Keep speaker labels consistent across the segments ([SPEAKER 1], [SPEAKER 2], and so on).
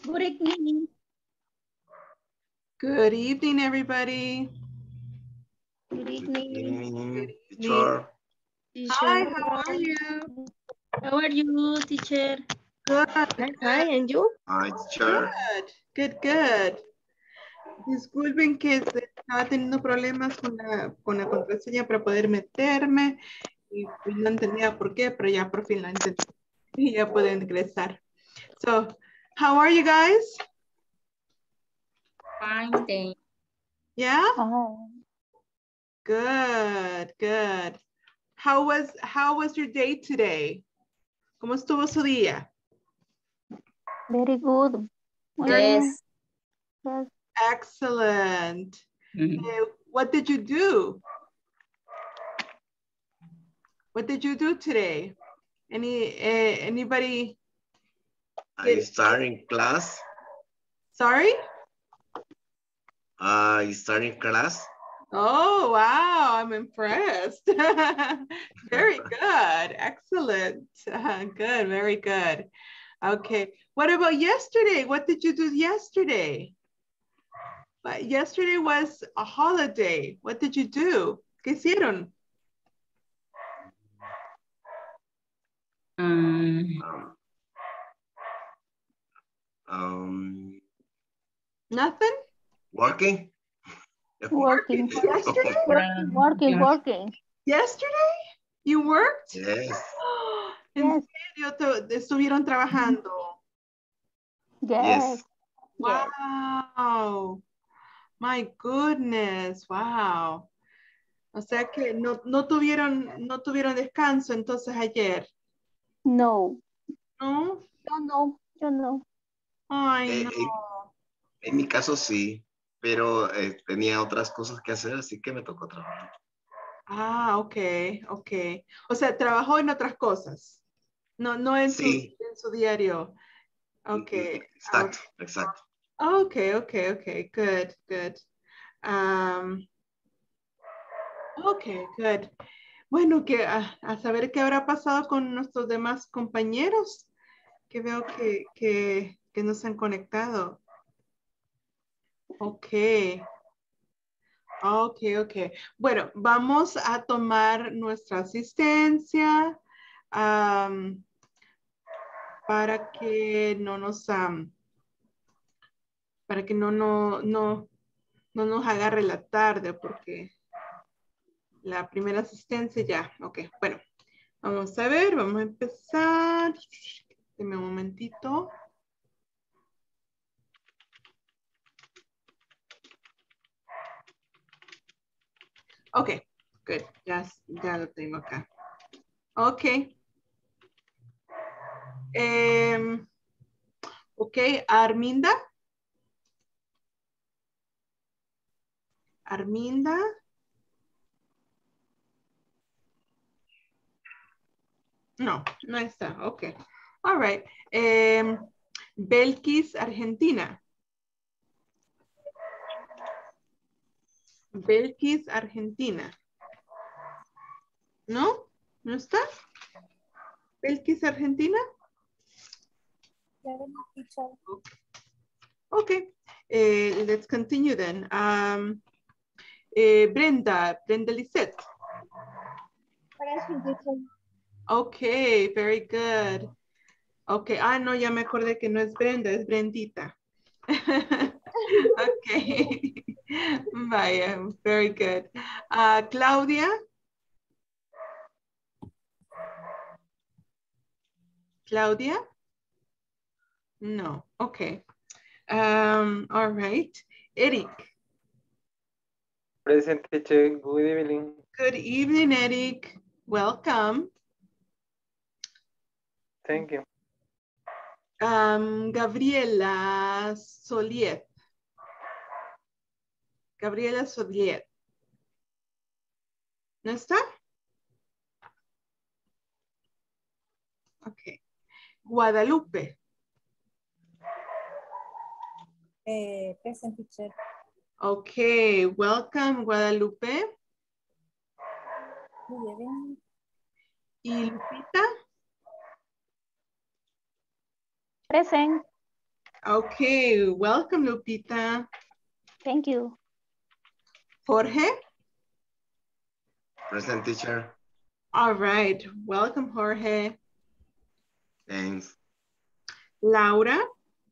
[SPEAKER 1] Good evening.
[SPEAKER 2] Good evening, everybody.
[SPEAKER 1] Good evening.
[SPEAKER 2] Good evening.
[SPEAKER 3] Teacher.
[SPEAKER 2] Hi, how are you?
[SPEAKER 1] How are you, teacher?
[SPEAKER 2] Good.
[SPEAKER 4] Hi, and you?
[SPEAKER 3] Hi, teacher.
[SPEAKER 2] Good. Disculpen que estaba teniendo problemas con la contraseña para poder meterme y pues no entendía por qué, pero ya por fin la entendí y ya puedo ingresar. So, how are you guys?
[SPEAKER 1] Fine, thank
[SPEAKER 2] Yeah?
[SPEAKER 4] Oh,
[SPEAKER 2] Good. How was your day today? ¿Cómo estuvo su día?
[SPEAKER 4] very good. Muy
[SPEAKER 1] Yes.
[SPEAKER 4] bien. Yes.
[SPEAKER 2] Excellent.
[SPEAKER 1] Mhm.
[SPEAKER 2] What did you do? What did you do today? Anybody?
[SPEAKER 3] I starting class.
[SPEAKER 2] Sorry?
[SPEAKER 3] I starting class.
[SPEAKER 2] Oh, wow. I'm impressed. Very good. Excellent. Good. Very good. Okay. What about yesterday? What did you do yesterday? Yesterday was a holiday. What did you do? ¿Qué hicieron?
[SPEAKER 1] Um,
[SPEAKER 2] Nothing?
[SPEAKER 3] Working.
[SPEAKER 4] Working.
[SPEAKER 2] Yesterday?
[SPEAKER 4] Working.
[SPEAKER 2] Yesterday? You worked?
[SPEAKER 3] Yes.
[SPEAKER 2] ¿En
[SPEAKER 4] Yes.
[SPEAKER 2] serio estuvieron trabajando?
[SPEAKER 4] Yes.
[SPEAKER 3] Yes.
[SPEAKER 4] Yes.
[SPEAKER 2] Wow. My goodness. Wow. O sea que no tuvieron descanso entonces ayer,
[SPEAKER 4] No.
[SPEAKER 2] ¿no?
[SPEAKER 4] Yo no.
[SPEAKER 2] Ay, no.
[SPEAKER 3] En mi caso sí, pero tenía otras cosas que hacer, así que me tocó trabajar.
[SPEAKER 2] Ah, ok. O sea, trabajó en otras cosas. No en
[SPEAKER 3] Sí.
[SPEAKER 2] su diario. Ok.
[SPEAKER 3] Exacto.
[SPEAKER 2] Ok. Good. Ok, good. Bueno, que a saber qué habrá pasado con nuestros demás compañeros que veo que no se han conectado. Ok. Bueno, vamos a tomar nuestra asistencia para que no nos, para que no nos agarre la tarde, porque la primera asistencia ya. Ok, bueno, vamos a ver, vamos a empezar. Deme un momentito. Ok, good. Ya lo tengo acá. Ok. Ok, Arminda. No está. Ok. All right. Belkis, Argentina. ¿No? ¿No está? Belkis, Argentina. Okay. Let's continue then. Brenda Lisette. Okay, very good. Okay, no, ya me acordé que no es Brenda, es Brendita. Okay. Vaya, very good. Claudia. No, okay. All right. Eric.
[SPEAKER 5] Present, teacher. Good evening.
[SPEAKER 2] Good evening, Eric. Welcome.
[SPEAKER 5] Thank you.
[SPEAKER 2] Gabriela Soliet. ¿No está? Ok. Guadalupe.
[SPEAKER 6] Present, teacher.
[SPEAKER 2] Ok, welcome, Guadalupe.
[SPEAKER 6] Good evening.
[SPEAKER 2] ¿Y Lupita?
[SPEAKER 4] Present.
[SPEAKER 2] Okay, welcome, Lupita.
[SPEAKER 4] Thank you.
[SPEAKER 2] Jorge?
[SPEAKER 3] Present, teacher.
[SPEAKER 2] All right, welcome, Jorge.
[SPEAKER 3] Thanks.
[SPEAKER 2] Laura?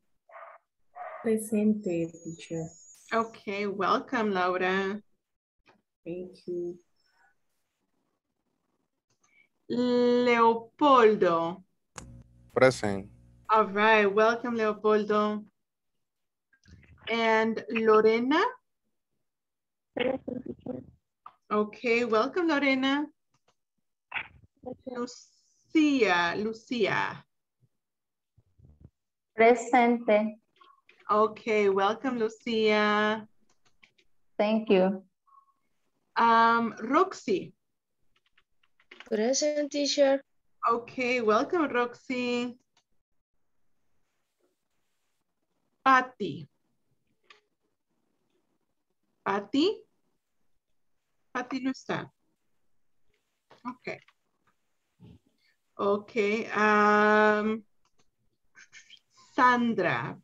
[SPEAKER 6] Presente, teacher.
[SPEAKER 2] Okay, welcome, Laura.
[SPEAKER 6] Thank you.
[SPEAKER 2] Leopoldo.
[SPEAKER 7] Present.
[SPEAKER 2] All right, welcome, Leopoldo. And Lorena?
[SPEAKER 4] Present, teacher.
[SPEAKER 2] Okay, welcome, Lorena. Lucia.
[SPEAKER 8] Presente.
[SPEAKER 2] Okay, welcome, Lucia.
[SPEAKER 8] Thank you.
[SPEAKER 2] Roxy.
[SPEAKER 9] Present, teacher.
[SPEAKER 2] Okay, welcome, Roxy. Patty. Patty? Patty no está. Okay. Okay. Sandra.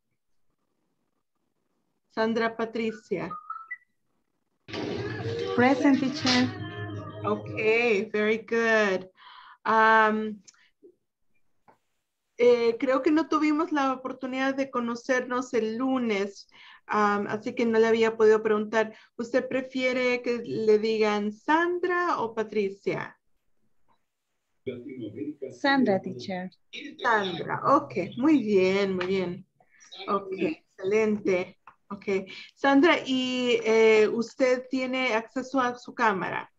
[SPEAKER 2] Sandra Patricia.
[SPEAKER 10] Present, teacher.
[SPEAKER 2] Okay, very good. Creo que no tuvimos la oportunidad de conocernos el lunes, así que no le había podido preguntar. ¿Usted prefiere que le digan Sandra o Patricia?
[SPEAKER 10] Sandra, teacher.
[SPEAKER 2] Sandra, ok, muy bien, muy bien. Ok, excelente. Ok, Sandra, ¿y usted tiene acceso a su cámara?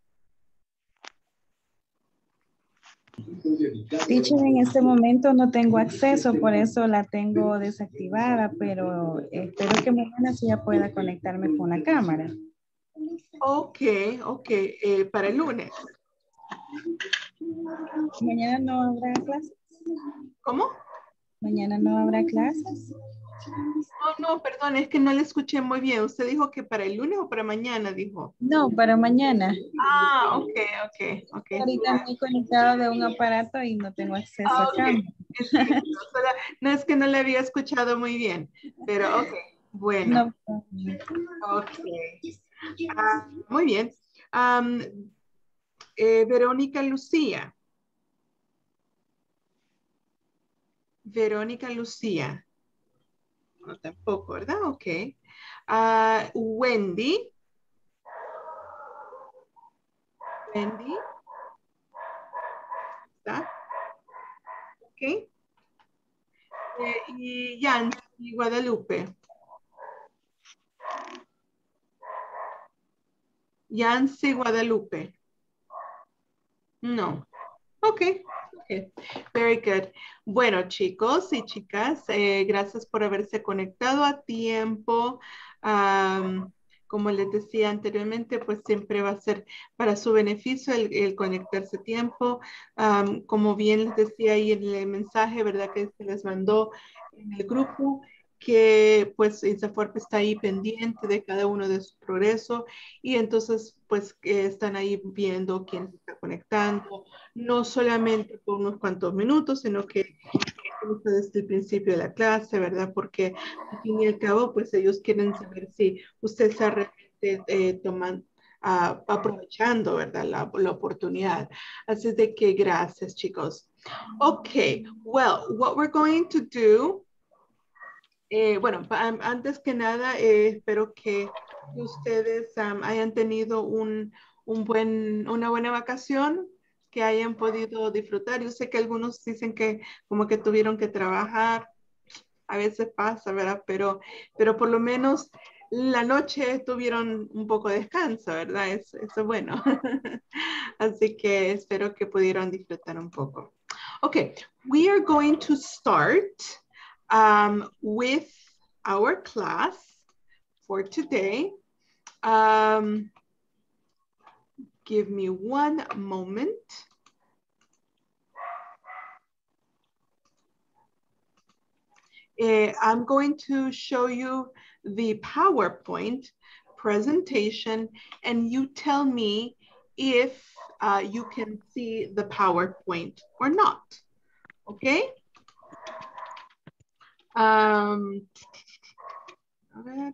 [SPEAKER 10] Teacher, en este momento no tengo acceso, por eso la tengo desactivada, pero espero que mañana sí ya pueda conectarme con la cámara.
[SPEAKER 2] Ok, ok, para el lunes.
[SPEAKER 10] ¿Mañana no habrá clases?
[SPEAKER 2] ¿Cómo?
[SPEAKER 10] ¿Mañana no habrá clases?
[SPEAKER 2] Oh, no, perdón, es que no le escuché muy bien. ¿Usted dijo que para el lunes o para mañana, dijo?
[SPEAKER 10] No, para mañana.
[SPEAKER 2] Ah, ok, ok, ok.
[SPEAKER 10] Ahorita me he conectado de un aparato y no tengo acceso a
[SPEAKER 2] Ok,
[SPEAKER 10] cámara.
[SPEAKER 2] entiendo. No es que no le había escuchado muy bien, pero ok, bueno.
[SPEAKER 10] No.
[SPEAKER 2] Ok. Muy bien. Verónica Lucía. Verónica Lucía. No, tampoco, ¿verdad? Ok. Wendy. Wendy. ¿Está? Ok. Y Yancy Guadalupe. Yancy Guadalupe. No. Ok. Okay. Very good. Bueno, chicos y chicas, gracias por haberse conectado a tiempo. Como les decía anteriormente, pues siempre va a ser para su beneficio el conectarse a tiempo. Como bien les decía ahí en el mensaje, ¿verdad? Que se les mandó en el grupo, que pues INSAFORP está ahí pendiente de cada uno de su progreso y entonces pues están ahí viendo quién se está conectando, no solmente por unos cuantos minutos, sino que desde el principio de la clase, ¿verdad? Porque al fin y al cabo, pues ellos quieren saber si usted está realmente aprovechando, ¿verdad? La oportunidad. Así de que gracias, chicos. Okay, well, what we're going to do, bueno, antes que nada, espero que ustedes hayan tenido una buena vacación, que hayan podido disfrutar. Yo sé que algunos dicen que como que tuvieron que trabajar, a veces pasa, ¿verdad? Pero por lo menos la noche tuvieron un poco de descanso, ¿verdad? Eso es bueno. Así que espero que pudieron disfrutar un poco. Okay, we are going to start with our class for today. Give me one moment. I'm going to show you the PowerPoint presentation and you tell me if you can see the PowerPoint or not, okay? A ver.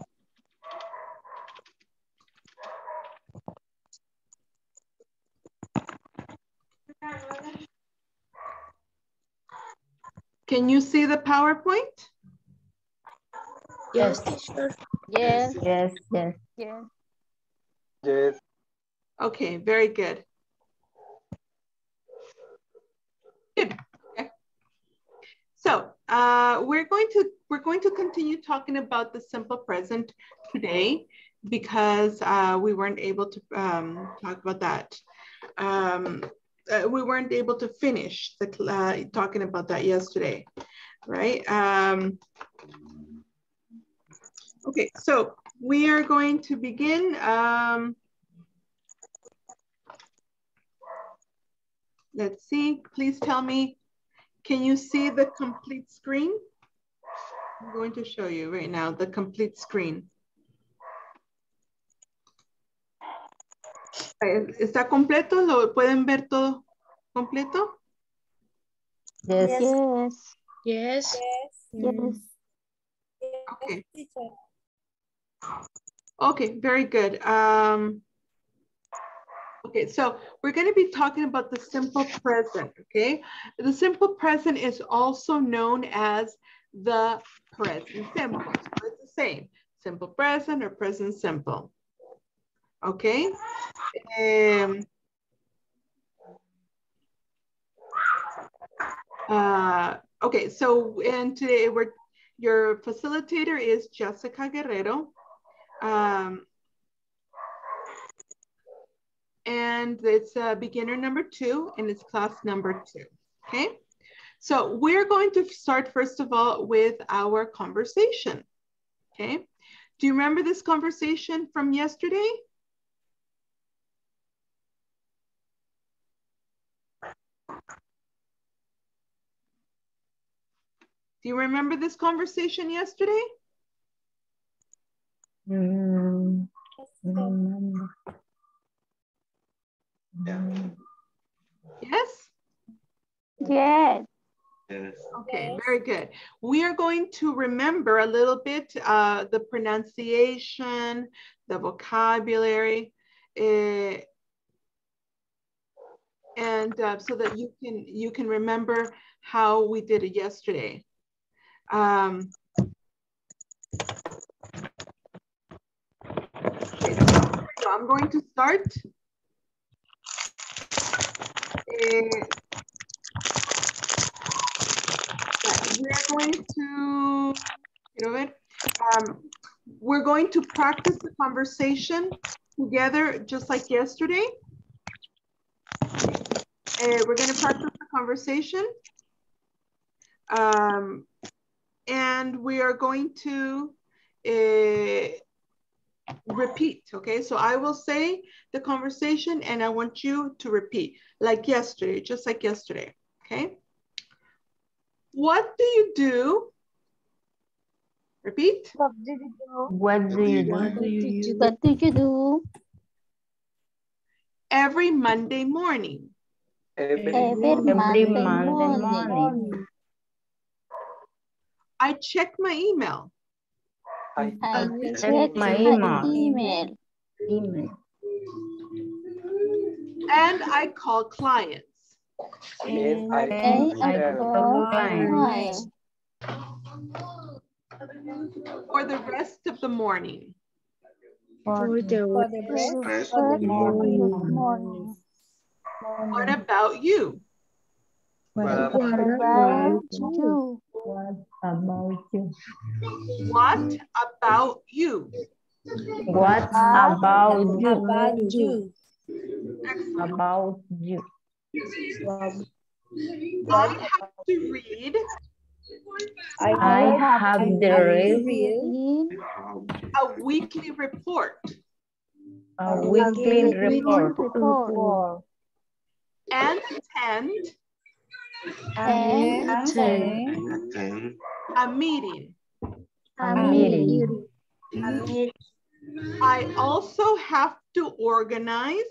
[SPEAKER 2] Can you see the PowerPoint?
[SPEAKER 1] Yes, teacher.
[SPEAKER 8] Yes. Yes. Yes.
[SPEAKER 4] Yes.
[SPEAKER 5] Yes.
[SPEAKER 2] Okay, very good. Good. Okay. So we're going to continue talking about the simple present today because we weren't able to talk about that. We weren't able to finish the talking about that yesterday, right? Okay, so we are going to begin. Let's see, please tell me, can you see the complete screen? I'm going to show you right now the complete screen. ¿Está completo? ¿Lo pueden ver todo completo?
[SPEAKER 8] Yes.
[SPEAKER 4] Yes.
[SPEAKER 1] Yes.
[SPEAKER 4] Yes.
[SPEAKER 2] Okay. Okay, very good. Okay, so we're going to be talking about the simple present, okay? The simple present is also known as the present simple. So it's the same, simple present or present simple. Okay. Okay, so and today your facilitator is Jessica Guerrero. And it's beginner number 2 and it's class number 2, okay? So we're going to start first of all with our conversation, okay? Do you remember this conversation from yesterday? Do you remember this conversation yesterday? Yes?
[SPEAKER 4] Yes.
[SPEAKER 3] Yes.
[SPEAKER 2] Okay, very good. We are going to remember a little bit the pronunciation, the vocabulary, and so that you can remember how we did it yesterday. Okay, so I'm going to start. We're going to practice the conversation together just like yesterday. We're going to practice the conversation. And we are going to repeat, okay? So I will say the conversation and I want you to repeat like yesterday, just like yesterday, okay? What do you do? Repeat.
[SPEAKER 4] What do you do?
[SPEAKER 8] What do you do?
[SPEAKER 4] What do you do?
[SPEAKER 2] Every Monday morning.
[SPEAKER 4] Every
[SPEAKER 8] Monday
[SPEAKER 4] morning.
[SPEAKER 8] morning.
[SPEAKER 2] I check my email.
[SPEAKER 4] I
[SPEAKER 8] check my email.
[SPEAKER 2] And I call clients.
[SPEAKER 5] And
[SPEAKER 8] I call clients.
[SPEAKER 2] For the rest of the morning.
[SPEAKER 4] For the rest of the morning.
[SPEAKER 2] What about you?
[SPEAKER 4] What about you?
[SPEAKER 8] What about you?
[SPEAKER 2] What about you?
[SPEAKER 8] What about you? About you.
[SPEAKER 2] I have to read.
[SPEAKER 8] I have to read
[SPEAKER 2] A weekly report.
[SPEAKER 8] a weekly report.
[SPEAKER 2] And attend
[SPEAKER 3] Attend
[SPEAKER 2] a meeting.
[SPEAKER 8] A meeting.
[SPEAKER 2] I also have to organize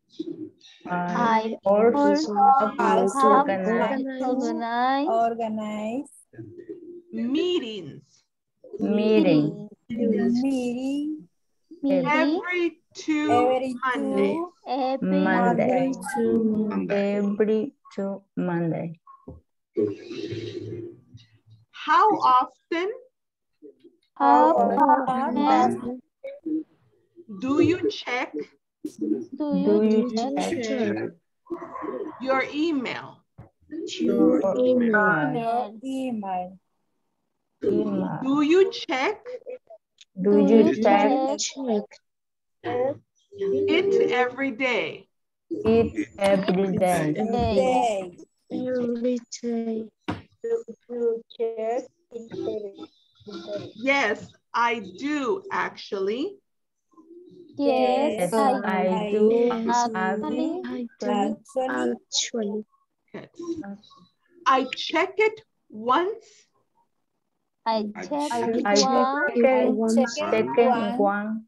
[SPEAKER 8] I also have to organize
[SPEAKER 2] Meetings.
[SPEAKER 8] Meeting.
[SPEAKER 4] Meeting.
[SPEAKER 2] Every two Mondays.
[SPEAKER 8] Monday.
[SPEAKER 3] Monday.
[SPEAKER 8] Every 2 Monday.
[SPEAKER 2] How often do you check
[SPEAKER 8] Do you check
[SPEAKER 3] Check.
[SPEAKER 2] your email?
[SPEAKER 8] your
[SPEAKER 4] Email.
[SPEAKER 8] email?
[SPEAKER 2] Do you check
[SPEAKER 8] Do you check
[SPEAKER 2] it every day?
[SPEAKER 8] it every day?
[SPEAKER 4] Day.
[SPEAKER 2] Yes, I do actually.
[SPEAKER 8] Yes, I do actually.
[SPEAKER 2] Good. I check it once
[SPEAKER 3] I
[SPEAKER 8] I
[SPEAKER 3] check
[SPEAKER 8] check one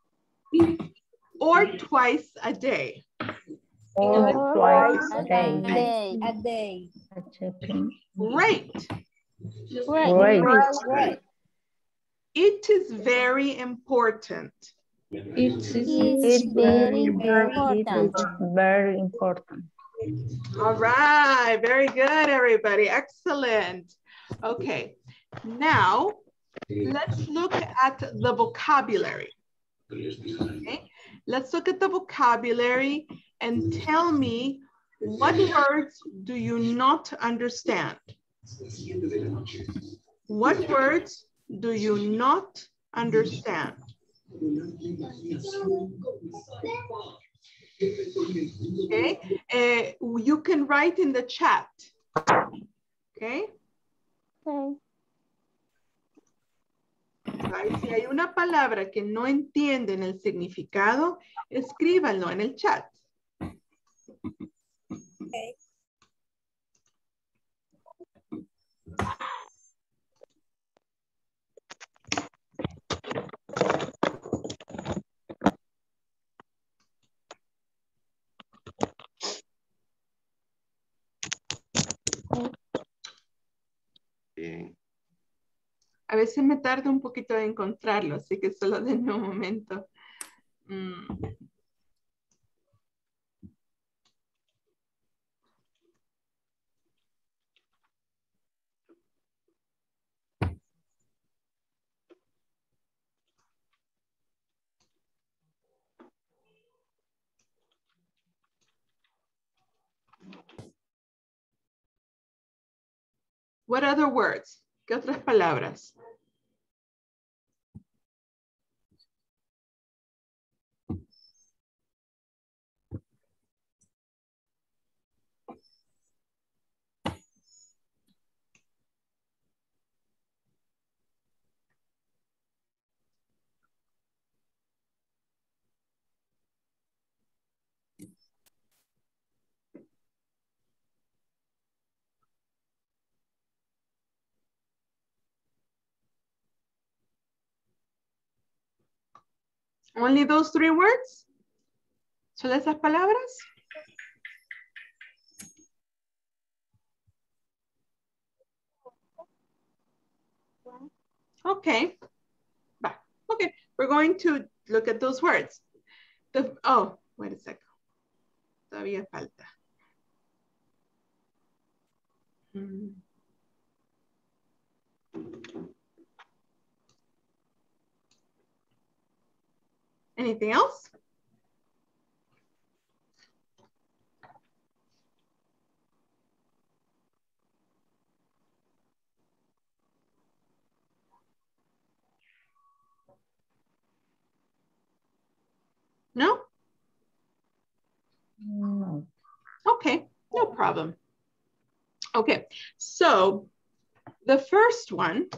[SPEAKER 2] or twice a day.
[SPEAKER 8] or twice a day.
[SPEAKER 4] A day.
[SPEAKER 8] I checking.
[SPEAKER 2] Great.
[SPEAKER 8] Great.
[SPEAKER 2] It is very important.
[SPEAKER 8] It's very important.
[SPEAKER 2] All right, very good, everybody. Excellent. Okay, now let's look at the vocabulary. Okay, let's look at the vocabulary and tell me what words do you not understand? What words do you not understand? Okay, you can write in the chat. Okay. Si hay una palabra que no entienden el significado, escríbanlo en el chat.
[SPEAKER 4] Okay.
[SPEAKER 3] Bien.
[SPEAKER 2] A veces me tarda un poquito en encontrarlo, así que solo denme un momento. What other words? ¿Qué otras palabras? Only those 3 words? ¿Solo esas palabras? Okay. Okay, we're going to look at those words. Oh, wait a second. Todavía falta. Anything else? No?
[SPEAKER 8] No.
[SPEAKER 2] Okay, no problem. Okay, so the first one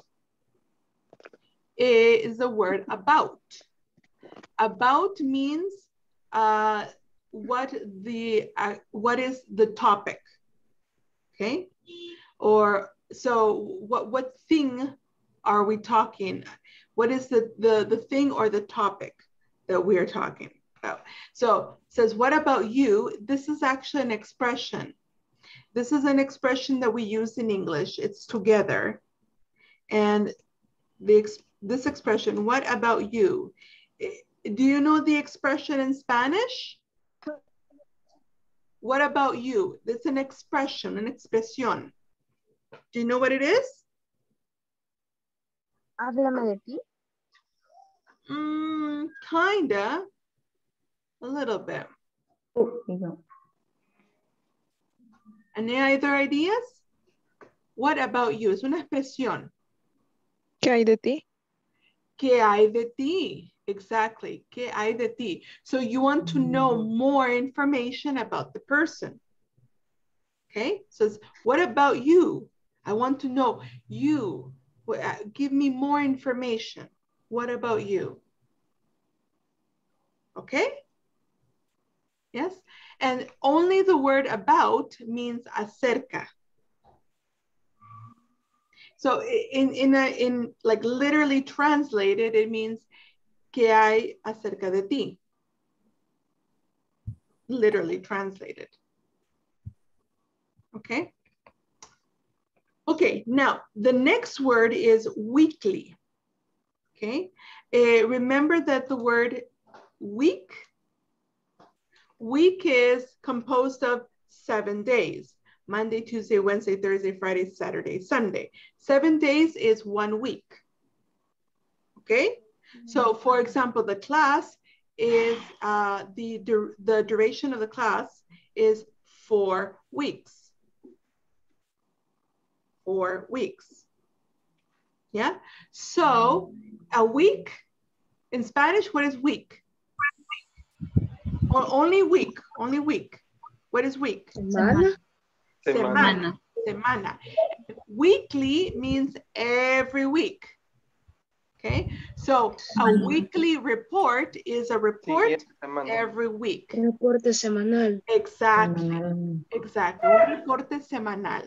[SPEAKER 2] is the word about. About means what is the topic, okay? Or so what thing are we talking? What is the thing or the topic that we are talking about? So it says, what about you? This is actually an expression. This is an expression that we use in English. It's together. And this expression, what about you? Do you know the expression in Spanish? What about you? It's an expression, an expresión. Do you know what it is?
[SPEAKER 4] Háblame de ti.
[SPEAKER 2] Kinda. A little bit. Any other ideas? What about you? Es una expresión.
[SPEAKER 9] ¿Qué hay de ti?
[SPEAKER 2] ¿Qué hay de ti? Exactly. ¿Qué hay de ti? So you want to know more information about the person. Okay? So it's, what about you? I want to know you. Give me more information. What about you? Okay? Yes? And only the word about means acerca. So in like literally translated, it means ¿qué hay acerca de ti? Literally translated. Okay. Okay, now the next word is weekly. Okay. Remember that the word week is composed of 7 days. Monday, Tuesday, Wednesday, Thursday, Friday, Saturday, Sunday. 7 days is 1 week. Okay. So for example, the class is, the duration of the class is 4 weeks. 4 weeks. Yeah. So a week in Spanish, what is week? Only week. What is week?
[SPEAKER 5] Semana.
[SPEAKER 2] Semana. Weekly means every week. Okay, so a weekly report is a report every week.
[SPEAKER 4] Reporte semanal.
[SPEAKER 2] Exactly. Exactly. Un reporte semanal.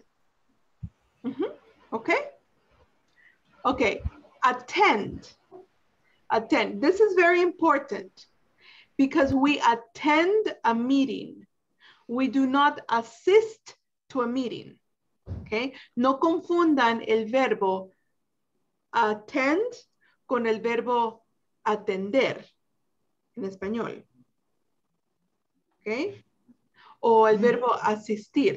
[SPEAKER 2] Okay. Okay. Attend. This is very important because we attend a meeting. We do not assist to a meeting. Okay. No confundan el verbo attend con el verbo atender en español. Okay. O el verbo asistir.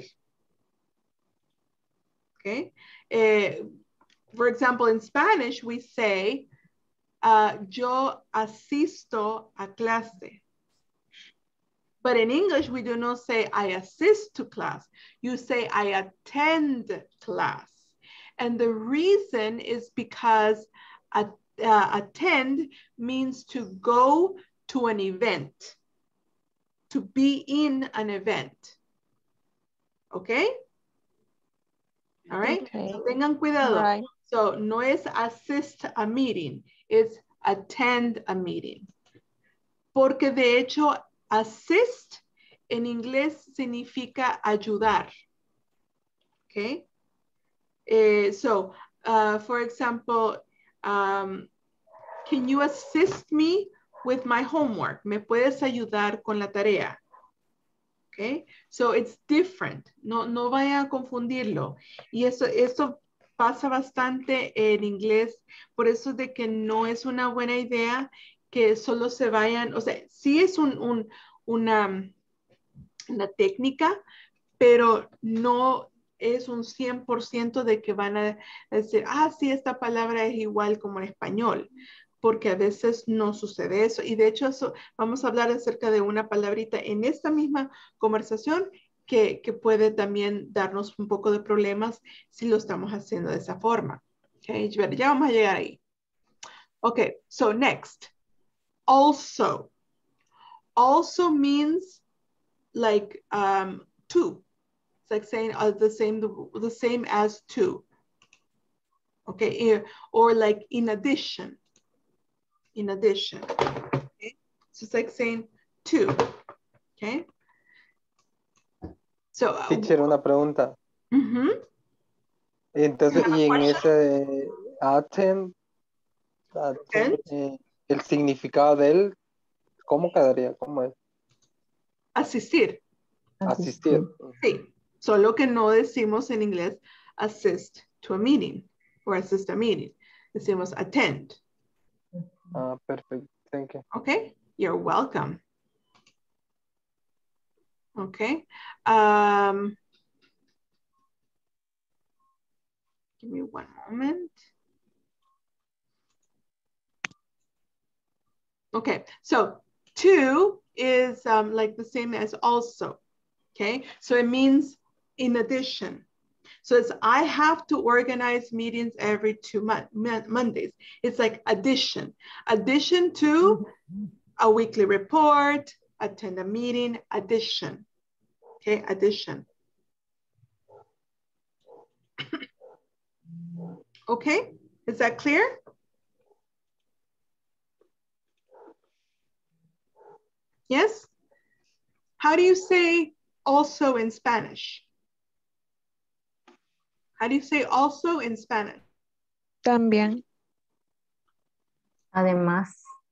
[SPEAKER 2] Okay. For example, in Spanish, we say, yo asisto a clase. But in English, we do not say I assist to class. You say I attend class. And the reason is because attend means to go to an event, to be in an event. Okay? All right?
[SPEAKER 9] Okay.
[SPEAKER 2] So tengan cuidado.
[SPEAKER 9] Right.
[SPEAKER 2] So no es assist a meeting, it's attend a meeting. Porque de hecho, assist en inglés significa ayudar. Okay? So, for example, can you assist me with my homework? ¿Me puedes ayudar con la tarea? Okay, so it's different. No vaya a confundirlo. Y eso pasa bastante en inglés. Por eso de que no es una buena idea que solo se vayan, o sea, sí es una técnica, pero no es un 100% de que van a decir, sí, esta palabra es igual como en español, porque a veces no sucede eso. Y de hecho, vamos a hablar acerca de una palabrita en esta misma conversación que puede también darnos un poco de problemas si lo estamos haciendo de esa forma. Okay, ya vamos a llegar ahí. Okay, so next. Also. Also means like to. It's like saying the same as to. Okay, or like in addition. In addition. Okay? So it's like saying to. Okay. So
[SPEAKER 5] Teacher, una pregunta. Entonces, y en ese attend, el significado de él, ¿cómo quedaría? ¿Cómo es?
[SPEAKER 2] Asistir.
[SPEAKER 5] Asistir.
[SPEAKER 2] Sí, solo que no decimos en inglés assist to a meeting. or assist a meeting. Decimos attend.
[SPEAKER 5] Perfect. Thank you.
[SPEAKER 2] Okay, you're welcome. Okay. Give me one moment. Okay, so to is like the same as also. Okay, so it means in addition. So it's I have to organize meetings every 2 Mondays. It's like addition. Addition to a weekly report, attend a meeting, addition. Okay, addition. Okay, is that clear? Yes? How do you say also in Spanish? How do you say also in Spanish?
[SPEAKER 9] También.
[SPEAKER 8] Además.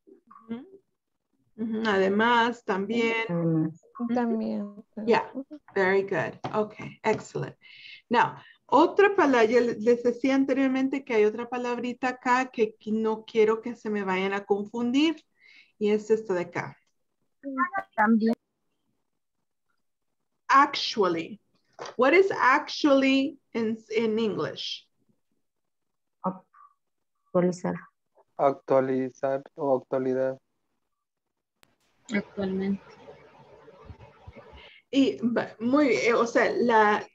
[SPEAKER 2] Además, también.
[SPEAKER 8] Además.
[SPEAKER 9] También.
[SPEAKER 2] Yeah, very good. Okay, excellent. Now, otra palabra, ya les decía anteriormente que hay otra palabrita acá que no quiero que se me vayan a confundir y es esta de acá.
[SPEAKER 10] También.
[SPEAKER 2] Actually. What is actually in English?
[SPEAKER 8] Actualizar.
[SPEAKER 5] Actualizar o actualidad.
[SPEAKER 1] Actualmente.
[SPEAKER 2] Y o sea,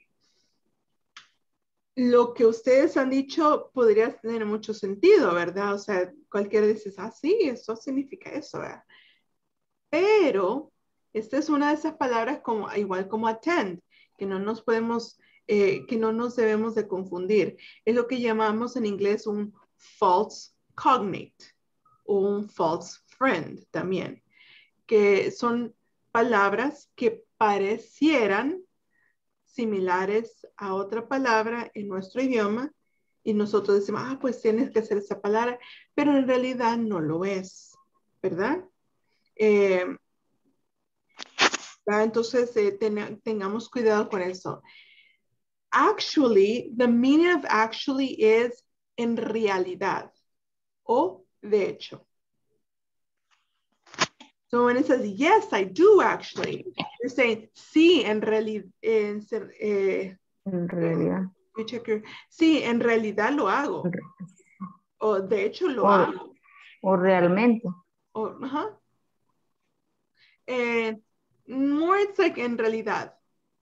[SPEAKER 2] lo que ustedes han dicho podría tener mucho sentido, ¿verdad? O sea, cualquiera dice, sí, eso significa eso, ¿verdad? Pero esta es una de esas palabras como, igual como attend, que no nos podemos, que no nos debemos de confundir. Es lo que llamamos en inglés un false cognate o un false friend también, que son palabras que parecieran similares a otra palabra en nuestro idioma y nosotros decimos, pues tienes que hacer esa palabra, pero en realidad no lo es, ¿verdad? Entonces, tengamos cuidado con eso. Actually, the meaning of actually is en realidad o de hecho. So when it says, yes, I do actually, you're saying, sí, en realidad.
[SPEAKER 8] En realidad.
[SPEAKER 2] Sí, en realidad lo hago. O de hecho lo hago.
[SPEAKER 8] O realmente.
[SPEAKER 2] More it's like en realidad.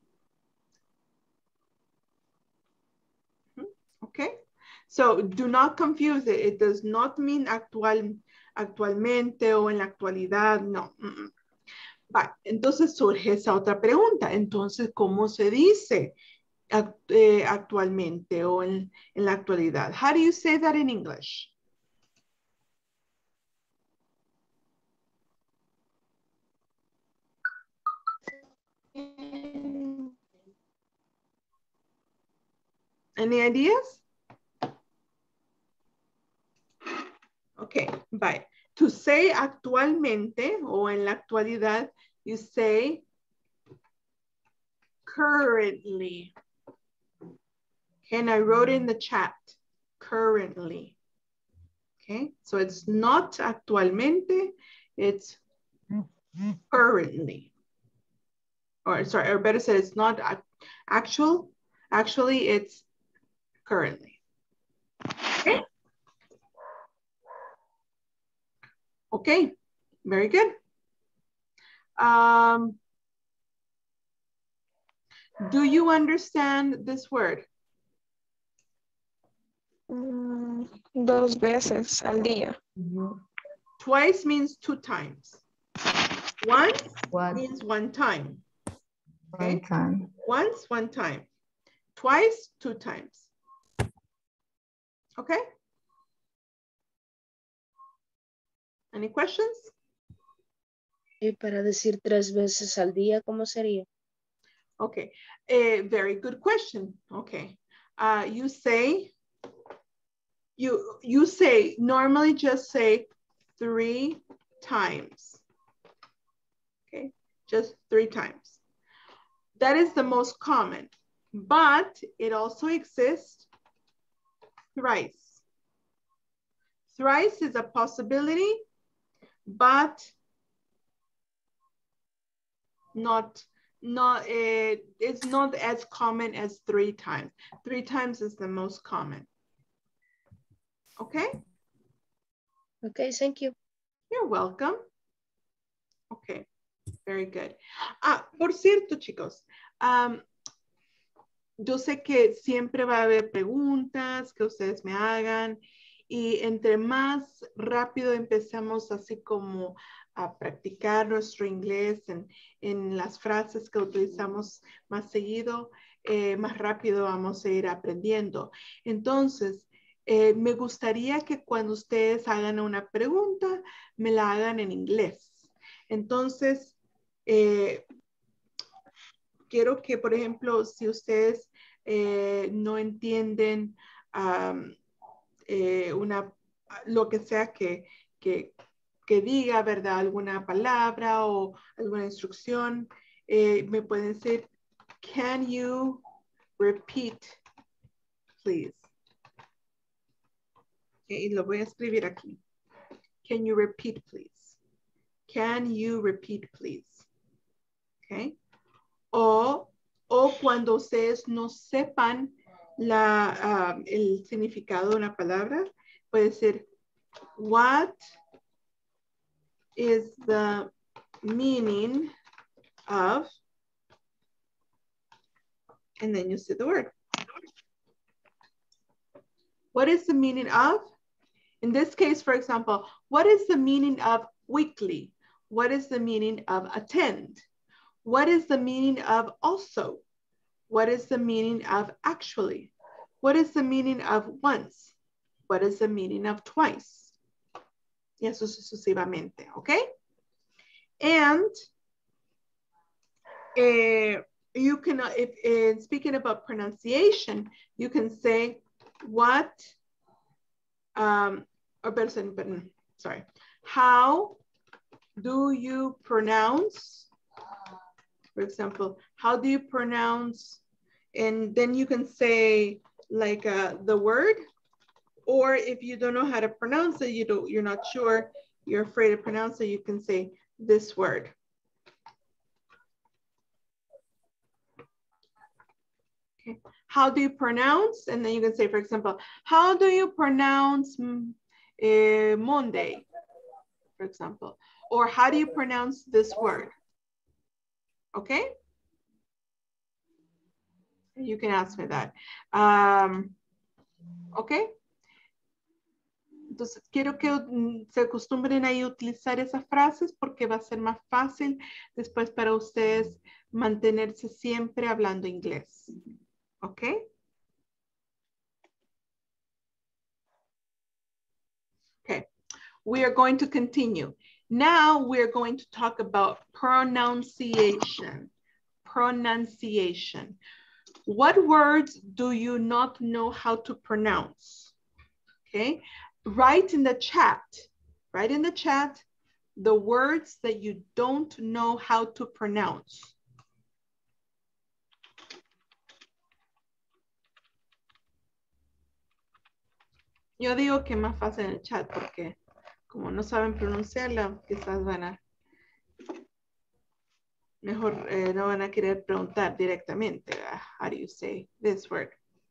[SPEAKER 2] Okay. So do not confuse it. It does not mean actualmente o en la actualidad. No. Vale. Entonces surge esa otra pregunta. Entonces, ¿cómo se dice actualmente o en la actualidad? How do you say that in English? Any ideas? Okay, bye. To say actualmente o en la actualidad, you say currently. Okay, and I wrote in the chat, currently. Okay, so it's not actualmente, it's currently. Or sorry, or better said, it's not actual. Actually, it's currently. Okay. Okay, very good. Do you understand this word?
[SPEAKER 9] Dos veces al día.
[SPEAKER 2] Twice means 2 times. Once means 1 time. Okay?
[SPEAKER 8] 1 time.
[SPEAKER 2] Once, 1 time. Twice, 2 times. Okay? Any questions?
[SPEAKER 4] Y para decir 3 veces al día, ¿cómo sería?
[SPEAKER 2] Okay, very good question. Okay, you say, normally just say 3 times. Okay, just 3 times. That is the most common, but it also exists thrice. Thrice is a possibility, but it's not as common as 3 times. 3 times is the most common. Okay?
[SPEAKER 4] Okay, thank you.
[SPEAKER 2] You're welcome. Okay, very good. Por cierto, chicos, yo sé que siempre va a haber preguntas que ustedes me hagan y entre más rápido empezamos así como a practicar nuestro inglés en las frases que utilizamos más seguido, más rápido vamos a ir aprendiendo. Entonces, me gustaría que cuando ustedes hagan una pregunta, me la hagan en inglés. Entonces, quiero que, por ejemplo, si ustedes no entienden lo que sea que diga, ¿verdad? Alguna palabra o alguna instrucción, me pueden decir, can you repeat, please? Okay, y lo voy a escribir aquí. Can you repeat, please? Can you repeat, please? Okay. O cuando ustedes no sepan el significado de una palabra, puede ser, what is the meaning of, and then you say the word. What is the meaning of? In this case, for example, what is the meaning of weekly? What is the meaning of attend? What is the meaning of also? What is the meaning of actually? What is the meaning of once? What is the meaning of twice? Y eso sucesivamente, okay? And you can, if speaking about pronunciation, you can say what, sorry, how do you pronounce, for example, how do you pronounce, and then you can say like the word, or if you don't know how to pronounce it, you're not sure, you're afraid to pronounce it, you can say this word. Okay. How do you pronounce? And then you can say, for example, how do you pronounce Monday, for example? Or how do you pronounce this word? Okay? You can ask me that. Okay? Entonces, quiero que se acostumbren a utilizar esas frases porque va a ser más fácil después para ustedes mantenerse siempre hablando inglés. Okay? Okay. We are going to continue. Now we're going to talk about pronunciation. Pronunciation. What words do you not know how to pronounce? Okay. Write in the chat. Write in the chat the words that you don't know how to pronounce. Yo digo que es más fácil en el chat porque como no saben pronunciarla, quizás van a, mejor no van a querer preguntar directamente. How do you say this word?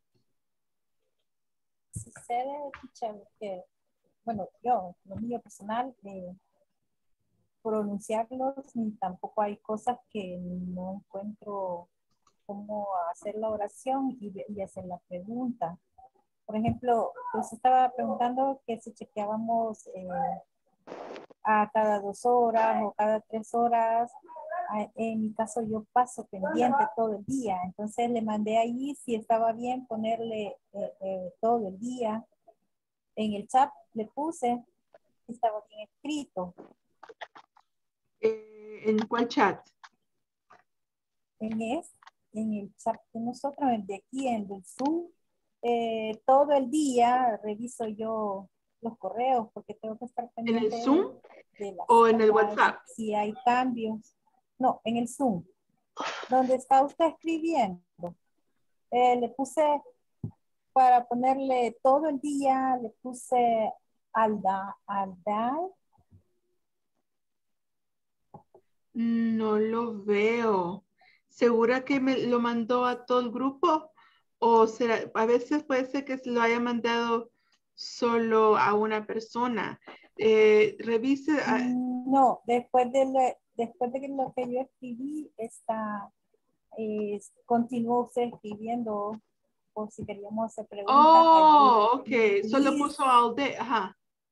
[SPEAKER 11] Sucede, que, bueno, yo, lo mío personal, pronunciarlos, ni tampoco hay cosas que no encuentro cómo hacer la oración y hacer la pregunta. Por ejemplo, pues estaba preguntando que si chequeábamos a cada 2 horas o cada 3 horas. En mi caso yo paso pendiente todo el día. Entonces le mandé ahí si estaba bien ponerle todo el día. En el chat le puse si estaba bien escrito.
[SPEAKER 2] ¿En cuál chat?
[SPEAKER 11] En el chat de nosotros, el de aquí, en el Zoom. Todo el día reviso yo los correos porque tengo que estar pendiente.
[SPEAKER 2] ¿En el Zoom o en el WhatsApp?
[SPEAKER 11] Si hay cambios. No, en el Zoom. Donde está usted escribiendo. Le puse para ponerle todo el día, le puse alda.
[SPEAKER 2] No lo veo. ¿Segura que me lo mandó a todo el grupo? O será, a veces puede ser que se lo haya mandado solo a una persona. Revise.
[SPEAKER 11] No, después de lo que yo escribí, continuó usted escribiendo por si queríamos hacer preguntas.
[SPEAKER 2] Oh, ok.
[SPEAKER 11] Allí.
[SPEAKER 2] Solo puso all day. Ajá.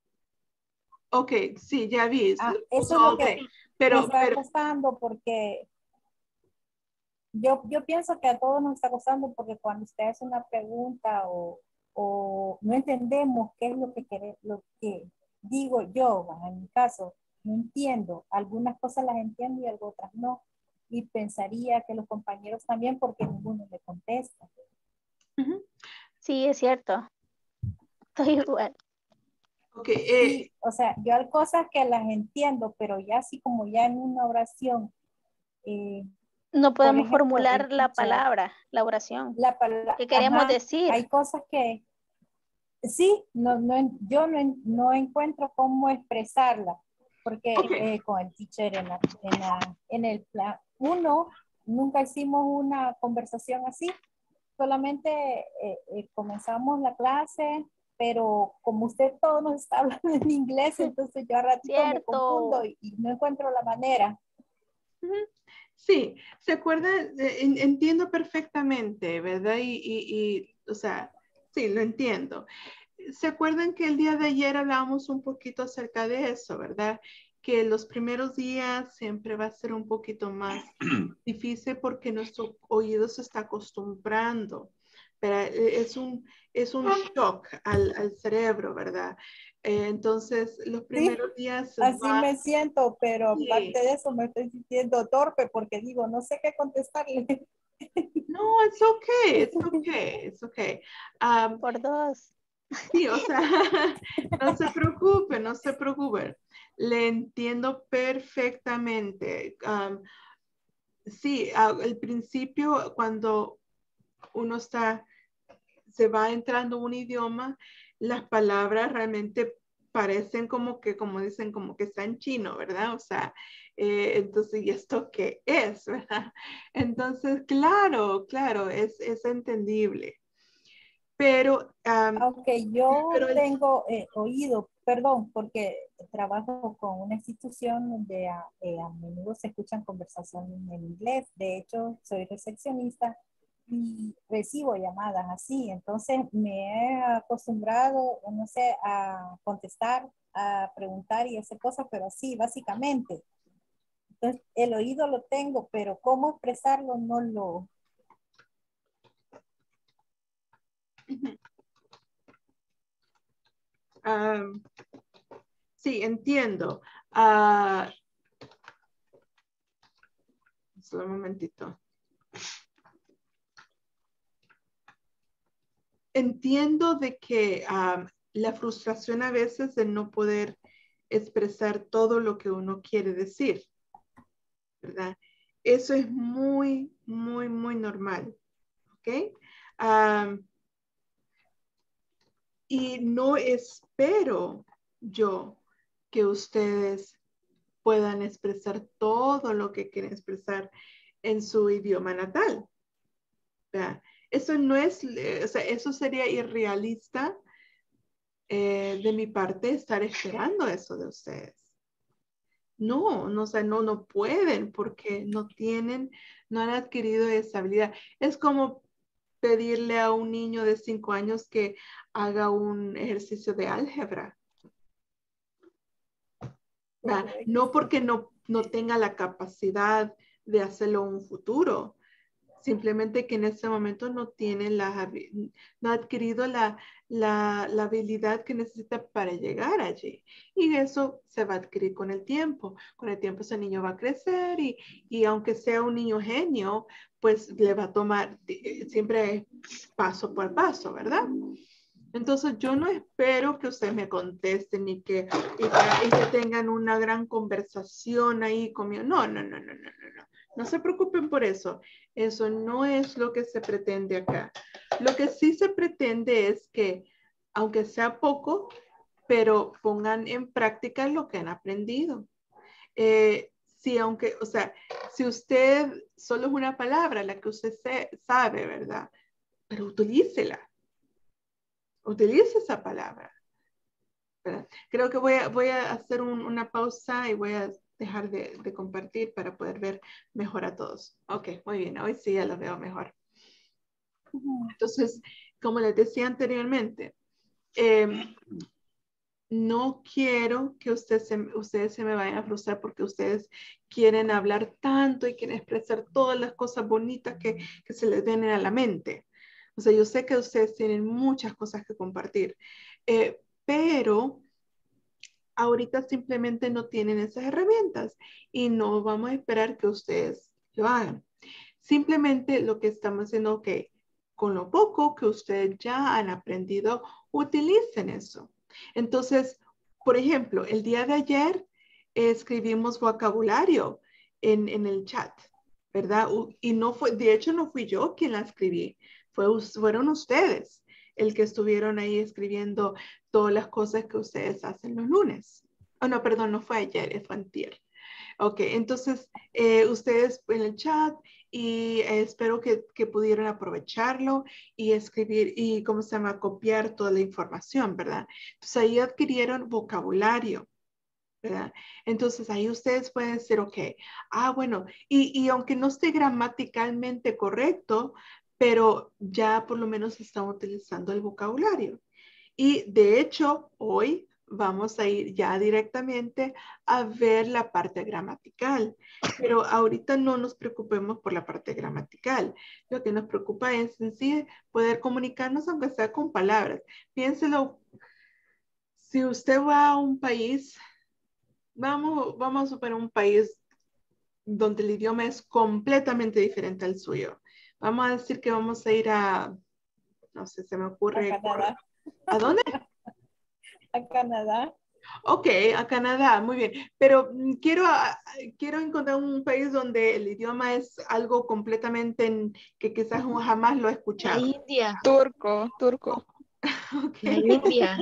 [SPEAKER 2] Ok, sí, ya vi.
[SPEAKER 11] Eso
[SPEAKER 2] Puso
[SPEAKER 11] es lo
[SPEAKER 2] all
[SPEAKER 11] que
[SPEAKER 2] day. Pero,
[SPEAKER 11] me está costando porque yo pienso que a todos nos está costando porque cuando usted hace una pregunta o no entendemos qué es lo que digo yo, en mi caso, no entiendo. Algunas cosas las entiendo y otras no. Y pensaría que los compañeros también porque ninguno le contesta.
[SPEAKER 12] Sí, es cierto. Estoy igual.
[SPEAKER 2] Okay,
[SPEAKER 11] sí, o sea, yo hay cosas que las entiendo, pero ya así como ya en una oración.
[SPEAKER 12] No podemos
[SPEAKER 11] ejemplo,
[SPEAKER 12] formular la palabra, la oración.
[SPEAKER 11] La palabra.
[SPEAKER 12] ¿Qué queremos decir?
[SPEAKER 11] Hay cosas que sí, yo no encuentro cómo expresarla, porque con el teacher en el plan 1 nunca hicimos una conversación así, solamente comenzamos la clase, pero como usted todo nos está hablando en inglés, entonces yo a ratito me confundo y no encuentro la manera.
[SPEAKER 2] Sí, se acuerda, entiendo perfectamente, ¿verdad? O sea, sí, lo entiendo. ¿Se acuerdan que el día de ayer hablábamos un poquito acerca de eso, verdad? Que los primeros días siempre va a ser un poquito más difícil porque nuestro oído se está acostumbrando. Pero es un shock al cerebro, ¿verdad? Entonces, los primeros días...
[SPEAKER 11] Así me siento, pero aparte de eso me estoy sintiendo torpe porque digo, no sé qué contestarle.
[SPEAKER 2] No, it's okay, it's okay, it's okay.
[SPEAKER 12] Por dos.
[SPEAKER 2] Sí, o sea, no se preocupe, no se preocupe. Le entiendo perfectamente. Sí, al principio cuando uno se va entrando un idioma, las palabras realmente parecen como dicen, como que está en chino, ¿verdad? O sea, entonces, ¿y esto qué es, verdad? Entonces, claro, es entendible. Pero,
[SPEAKER 11] aunque yo tengo oído, perdón, porque trabajo con una institución donde a menudo se escuchan conversaciones en inglés. De hecho, soy recepcionista y recibo llamadas así. Entonces, me he acostumbrado, no sé, a contestar, a preguntar y hacer cosas, pero así, básicamente. Entonces, el oído lo tengo, pero cómo expresarlo no lo...
[SPEAKER 2] sí, entiendo. Solo un momentito. Entiendo de que la frustración a veces de no poder expresar todo lo que uno quiere decir, ¿verdad? Eso es muy, muy, muy normal, ¿ok? Y no espero yo que ustedes puedan expresar todo lo que quieren expresar en su idioma natal, ¿verdad? Eso no es, o sea, eso sería irrealista de mi parte estar esperando eso de ustedes. No, o sea, no pueden porque no han adquirido esa habilidad. Es como pedirle a un niño de 5 años que haga un ejercicio de álgebra. No porque no tenga la capacidad de hacerlo en un futuro, simplemente que en este momento no ha adquirido la habilidad que necesita para llegar allí. Y eso se va a adquirir con el tiempo. Con el tiempo ese niño va a crecer y aunque sea un niño genio, pues le va a tomar siempre paso por paso, ¿verdad? Entonces yo no espero que ustedes me contesten y que tengan una gran conversación ahí conmigo. No. No se preocupen por eso. Eso no es lo que se pretende acá. Lo que sí se pretende es que, aunque sea poco, pero pongan en práctica lo que han aprendido. Si usted solo es una palabra la que usted sabe, ¿verdad? Pero utilícela. Utilice esa palabra. ¿Verdad? Creo que voy a hacer una pausa y voy a dejar de compartir para poder ver mejor a todos. Ok, muy bien. Hoy sí ya los veo mejor. Entonces, como les decía anteriormente, no quiero que ustedes se me vayan a frustrar porque ustedes quieren hablar tanto y quieren expresar todas las cosas bonitas que se les vienen a la mente. O sea, yo sé que ustedes tienen muchas cosas que compartir, pero ahorita simplemente no tienen esas herramientas y no vamos a esperar que ustedes lo hagan. Simplemente lo que estamos haciendo, que con lo poco que ustedes ya han aprendido, utilicen eso. Entonces, por ejemplo, el día de ayer escribimos vocabulario en el chat, ¿verdad? Y de hecho no fui yo quien la escribí, fueron ustedes el que estuvieron ahí escribiendo todas las cosas que ustedes hacen los lunes. Oh, no, perdón, no fue ayer, fue antier. Ok, entonces ustedes en el chat y espero que pudieran aprovecharlo y escribir y, ¿cómo se llama? Copiar toda la información, ¿verdad? Entonces ahí adquirieron vocabulario, ¿verdad? Entonces ahí ustedes pueden decir, ok, bueno, y aunque no esté gramaticalmente correcto, pero ya por lo menos están utilizando el vocabulario. Y de hecho, hoy vamos a ir ya directamente a ver la parte gramatical. Pero ahorita no nos preocupemos por la parte gramatical. Lo que nos preocupa es en sí poder comunicarnos aunque sea con palabras. Piénselo, si usted va a un país, vamos a suponer un país donde el idioma es completamente diferente al suyo. Vamos a decir que vamos a ir a, no sé, se me ocurre.
[SPEAKER 11] A Canadá.
[SPEAKER 2] ¿A dónde?
[SPEAKER 11] A Canadá.
[SPEAKER 2] Ok, a Canadá, muy bien. Pero quiero encontrar un país donde el idioma es algo completamente que quizás jamás lo he escuchado.
[SPEAKER 12] La India.
[SPEAKER 9] Turco.
[SPEAKER 2] Okay.
[SPEAKER 12] La India.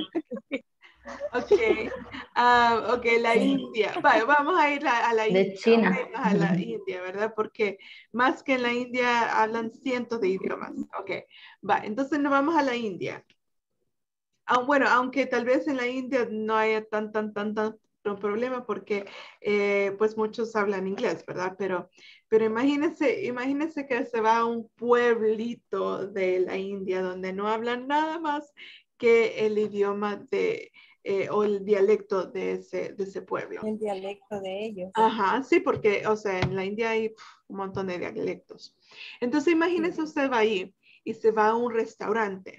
[SPEAKER 2] Ok, la India. Vale, vamos a ir a la India.
[SPEAKER 6] De China.
[SPEAKER 2] Okay, a la India, ¿verdad? Porque más que en la India hablan cientos de idiomas. Ok, va, entonces nos vamos a la India. Bueno, aunque tal vez en la India no haya tan problema porque pues muchos hablan inglés, ¿verdad? Pero imagínense que se va a un pueblito de la India donde no hablan nada más que el idioma o el dialecto de ese pueblo.
[SPEAKER 11] El dialecto de ellos.
[SPEAKER 2] Ajá, sí, porque, o sea, en la India hay un montón de dialectos. Entonces imagínense usted va ahí y se va a un restaurante.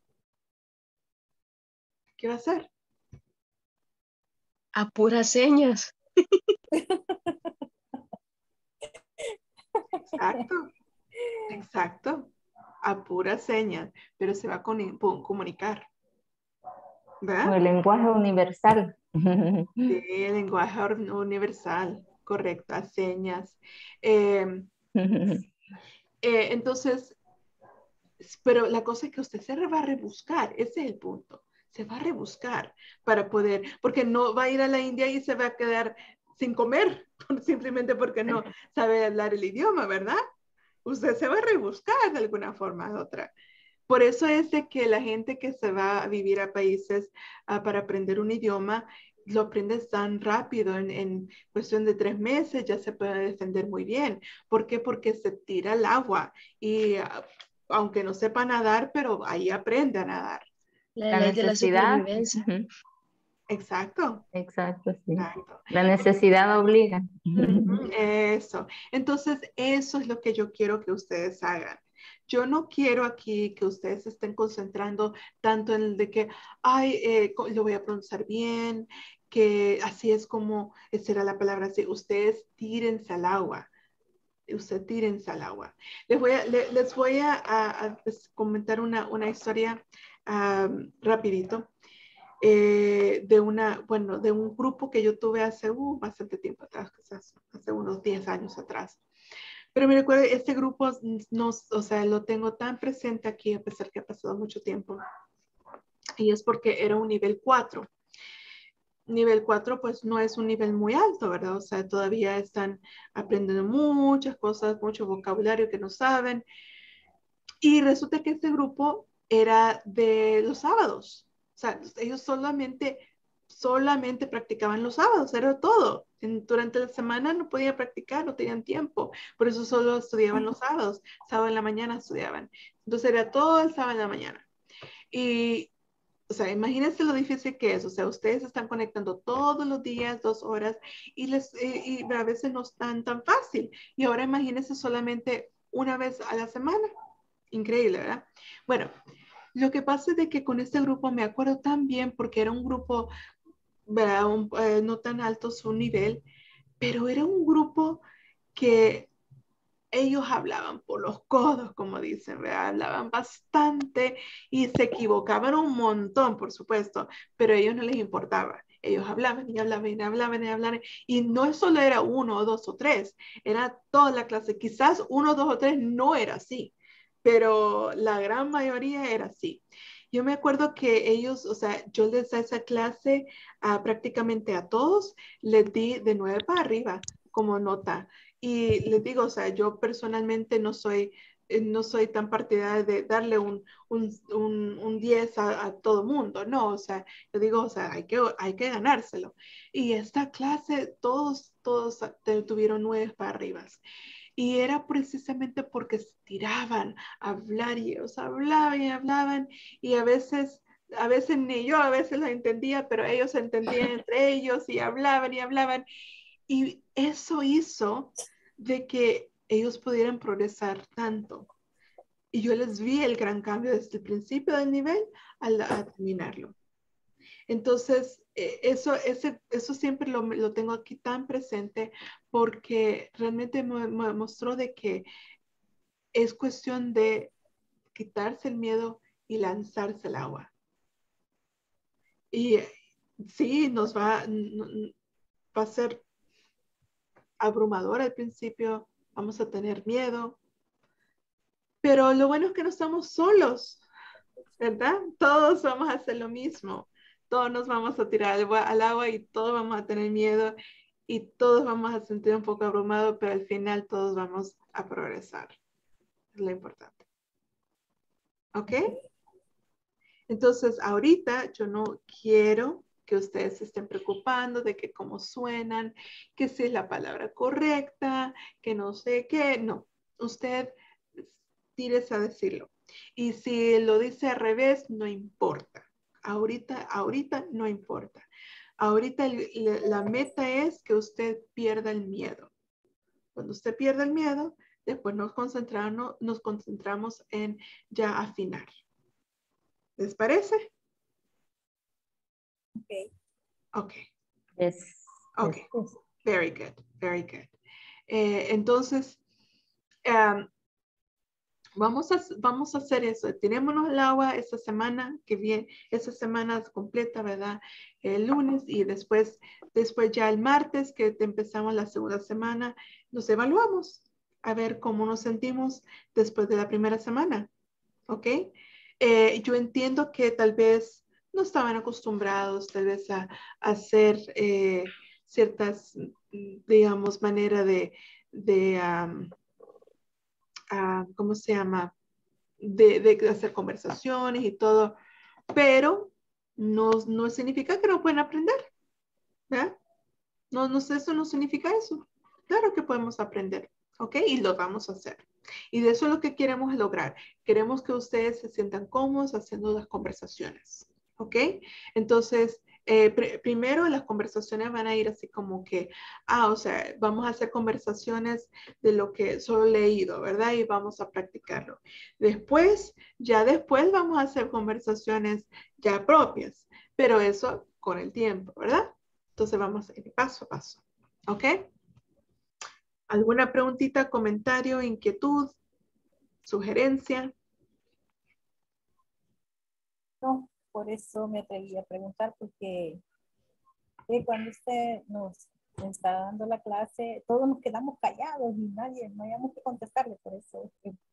[SPEAKER 2] ¿Qué va a hacer?
[SPEAKER 12] A puras señas.
[SPEAKER 2] Exacto. A puras señas, pero se va a comunicar. ¿Verdad?
[SPEAKER 6] O el lenguaje universal.
[SPEAKER 2] Sí, el lenguaje universal, correcto, a señas. Entonces, pero la cosa es que usted se va a rebuscar, ese es el punto. Se va a rebuscar para poder, porque no va a ir a la India y se va a quedar sin comer, simplemente porque no sabe hablar el idioma, ¿verdad? Usted se va a rebuscar de alguna forma u otra. Por eso es de que la gente que se va a vivir a países para aprender un idioma, lo aprendes tan rápido, en cuestión de 3 meses ya se puede defender muy bien. ¿Por qué? Porque se tira al agua y aunque no sepa nadar, pero ahí aprende a nadar.
[SPEAKER 12] La ley de la supervivencia.
[SPEAKER 2] Exacto.
[SPEAKER 6] Exacto, sí.
[SPEAKER 2] Exacto.
[SPEAKER 6] La necesidad obliga.
[SPEAKER 2] Eso. Entonces, eso es lo que yo quiero que ustedes hagan. Yo no quiero aquí que ustedes estén concentrando tanto en el de que, lo voy a pronunciar bien, que así es como será la palabra así. Ustedes tírense al agua. Usted tírense al agua. Les voy a comentar una historia rapidito. De un grupo que yo tuve hace bastante tiempo atrás, quizás hace unos 10 años atrás. Pero me recuerdo, este grupo, o sea, lo tengo tan presente aquí, a pesar que ha pasado mucho tiempo. Y es porque era un nivel 4. Nivel 4, pues no es un nivel muy alto, ¿verdad? O sea, todavía están aprendiendo muchas cosas, mucho vocabulario que no saben. Y resulta que este grupo era de los sábados. O sea, ellos solamente practicaban los sábados, era todo. Durante la semana no podían practicar, no tenían tiempo. Por eso solo estudiaban los sábados. Sábado en la mañana estudiaban. Entonces era todo el sábado en la mañana. Y, o sea, imagínense lo difícil que es. O sea, ustedes se están conectando todos los días, 2 horas, y a veces no es tan fácil. Y ahora imagínense solamente una vez a la semana. Increíble, ¿verdad? Bueno, lo que pasa es de que con este grupo me acuerdo tan bien porque era un grupo, ¿verdad? No tan alto su nivel, pero era un grupo que ellos hablaban por los codos, como dicen, ¿verdad? Hablaban bastante y se equivocaban un montón, por supuesto, pero a ellos no les importaba. Ellos hablaban y hablaban y hablaban y hablaban. Y no solo era 1 o 2 o 3, era toda la clase. Quizás 1, 2 o 3 no era así, pero la gran mayoría era así. Yo me acuerdo que ellos, o sea, yo les di esa clase prácticamente a todos, les di de 9 para arriba como nota. Y les digo, o sea, yo personalmente no soy tan partidaria de darle un 10 a todo mundo, no, o sea, yo digo, o sea, hay que ganárselo. Y esta clase, todos tuvieron 9 para arriba. Y era precisamente porque se tiraban a hablar y ellos hablaban y hablaban y a veces ni yo a veces lo entendía, pero ellos se entendían entre ellos y hablaban y hablaban. Y eso hizo de que ellos pudieran progresar tanto. Y yo les vi el gran cambio desde el principio del nivel a terminarlo. Entonces, eso siempre lo tengo aquí tan presente porque realmente me mostró de que es cuestión de quitarse el miedo y lanzarse al agua. Y sí, va a ser abrumador al principio, vamos a tener miedo, pero lo bueno es que no estamos solos, ¿verdad? Todos vamos a hacer lo mismo, todos nos vamos a tirar al agua y todos vamos a tener miedo y todos vamos a sentir un poco abrumado, pero al final todos vamos a progresar. Es lo importante. ¿Ok? Entonces, ahorita yo no quiero que ustedes se estén preocupando de que cómo suenan, que si es la palabra correcta, que no sé qué. No, usted tírese a decirlo. Y si lo dice al revés, no importa. Ahorita no importa. Ahorita la meta es que usted pierda el miedo. Cuando usted pierda el miedo, después nos concentramos en ya afinar. ¿Les parece?
[SPEAKER 11] Okay.
[SPEAKER 2] Okay.
[SPEAKER 6] Yes.
[SPEAKER 2] Okay.
[SPEAKER 6] Yes.
[SPEAKER 2] Very good. Very good. Entonces, vamos a hacer eso. Tirémonos al agua esta semana que viene, esta semana completa, ¿verdad? El lunes y después ya el martes que empezamos la segunda semana, nos evaluamos a ver cómo nos sentimos después de la primera semana. ¿Ok? Yo entiendo que tal vez no estaban acostumbrados tal vez a hacer ciertas, digamos, manera de ¿cómo se llama? De hacer conversaciones y todo, pero no significa que no pueden aprender, ¿verdad? Eso no significa eso. Claro que podemos aprender, ¿ok? Y lo vamos a hacer. Y de eso es lo que queremos lograr. Queremos que ustedes se sientan cómodos haciendo las conversaciones, ¿ok? Entonces, primero las conversaciones van a ir así como que, o sea, vamos a hacer conversaciones de lo que solo he leído, ¿verdad? Y vamos a practicarlo. Después vamos a hacer conversaciones ya propias, pero eso con el tiempo, ¿verdad? Entonces vamos a ir paso a paso, ¿ok? ¿Alguna preguntita, comentario, inquietud, sugerencia?
[SPEAKER 11] No, por eso me atreví a preguntar, porque cuando usted nos está dando la clase, todos nos quedamos callados y nadie, no hayamos que contestarle, por eso.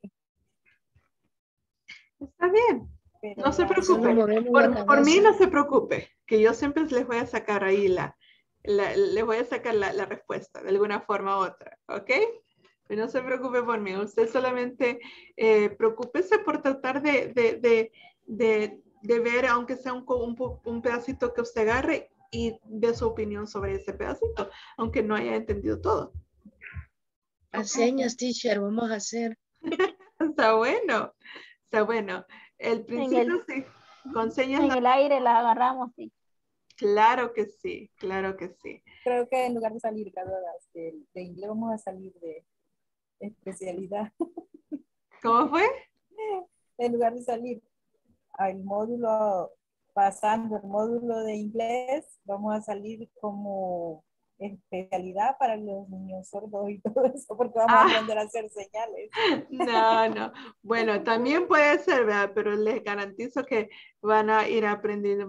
[SPEAKER 2] Está bien.
[SPEAKER 11] Pero
[SPEAKER 2] No se
[SPEAKER 11] ya-
[SPEAKER 2] preocupe.
[SPEAKER 4] Solo movemos la
[SPEAKER 2] Por mí
[SPEAKER 4] cabeza.
[SPEAKER 2] no se preocupe, que yo siempre les voy a sacar ahí les voy a sacar la respuesta de alguna forma u otra, ¿ok? Pero no se preocupe por mí. Usted solamente preocúpese por tratar de ver, aunque sea un pedacito que usted agarre y dé su opinión sobre ese pedacito, aunque no haya entendido todo.
[SPEAKER 4] A señas, teacher, vamos a hacer.
[SPEAKER 2] Está bueno. Está bueno. El principio sí. Con señas.
[SPEAKER 8] En el aire la agarramos, sí.
[SPEAKER 2] Claro que sí, claro que sí.
[SPEAKER 11] Creo que en lugar de salir de inglés, vamos a salir de especialidad.
[SPEAKER 2] ¿Cómo fue?
[SPEAKER 11] En lugar de salir al módulo, pasando el módulo de inglés, vamos a salir como especialidad para los niños sordos y todo eso, porque vamos a aprender a hacer señales.
[SPEAKER 2] No. Bueno, también puede ser, ¿verdad? Pero les garantizo que van a ir aprendiendo.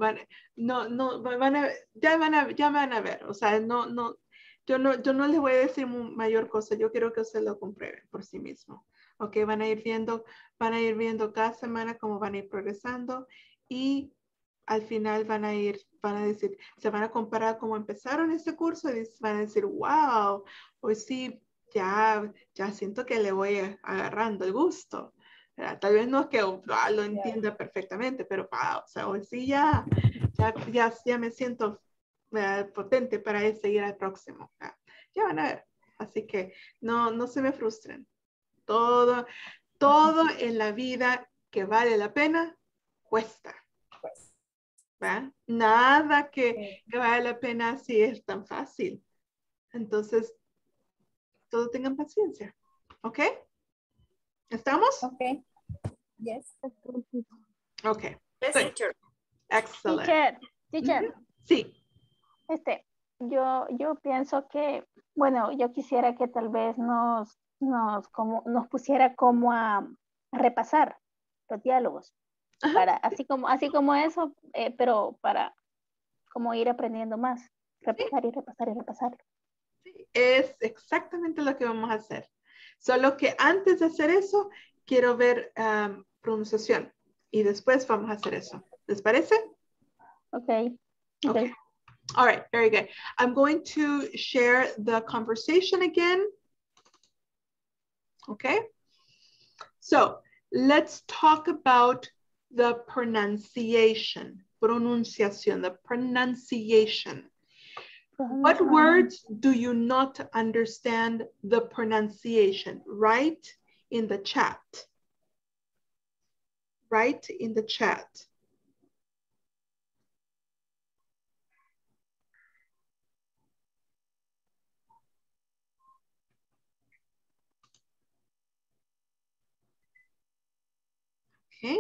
[SPEAKER 2] Ya van a ver. O sea, yo no les voy a decir mayor cosa. Yo quiero que ustedes lo comprueben por sí mismos. Ok, van a ir viendo cada semana cómo van a ir progresando y al final van a decir, se van a comparar cómo empezaron este curso y van a decir, wow, hoy sí, ya siento que le voy agarrando el gusto. ¿Verdad? Tal vez no es que lo entienda perfectamente, pero wow, o sea, hoy sí ya me siento potente para seguir al próximo. ¿Verdad? Ya van a ver. Así que no se me frustren. Todo en la vida que vale la pena cuesta. ¿Va? Nada que vale la pena si es tan fácil. Entonces, todos tengan paciencia. ¿Ok? ¿Estamos?
[SPEAKER 11] Ok. Yes.
[SPEAKER 2] Ok.
[SPEAKER 13] Yes,
[SPEAKER 2] Good.
[SPEAKER 13] teacher.
[SPEAKER 2] Excellent.
[SPEAKER 8] Teacher,
[SPEAKER 2] Sí.
[SPEAKER 8] yo pienso que, bueno, yo quisiera que tal vez nos pusiera como a repasar los diálogos, para, así como eso, pero para como ir aprendiendo más, repasar y repasar y repasar.
[SPEAKER 2] Es exactamente lo que vamos a hacer. Solo que antes de hacer eso, quiero ver pronunciación. Y después vamos a hacer eso. ¿Les parece?
[SPEAKER 8] Okay.
[SPEAKER 2] All right, very good. I'm going to share the conversation again. Okay. So let's talk about the pronunciation. Pronunciación, the pronunciation. What words do you not understand the pronunciation? Write in the chat. Write in the chat. Okay.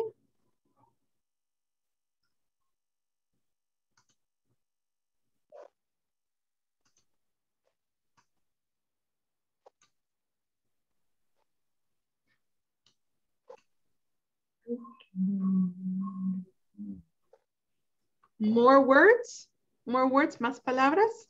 [SPEAKER 2] More words? More words, más palabras?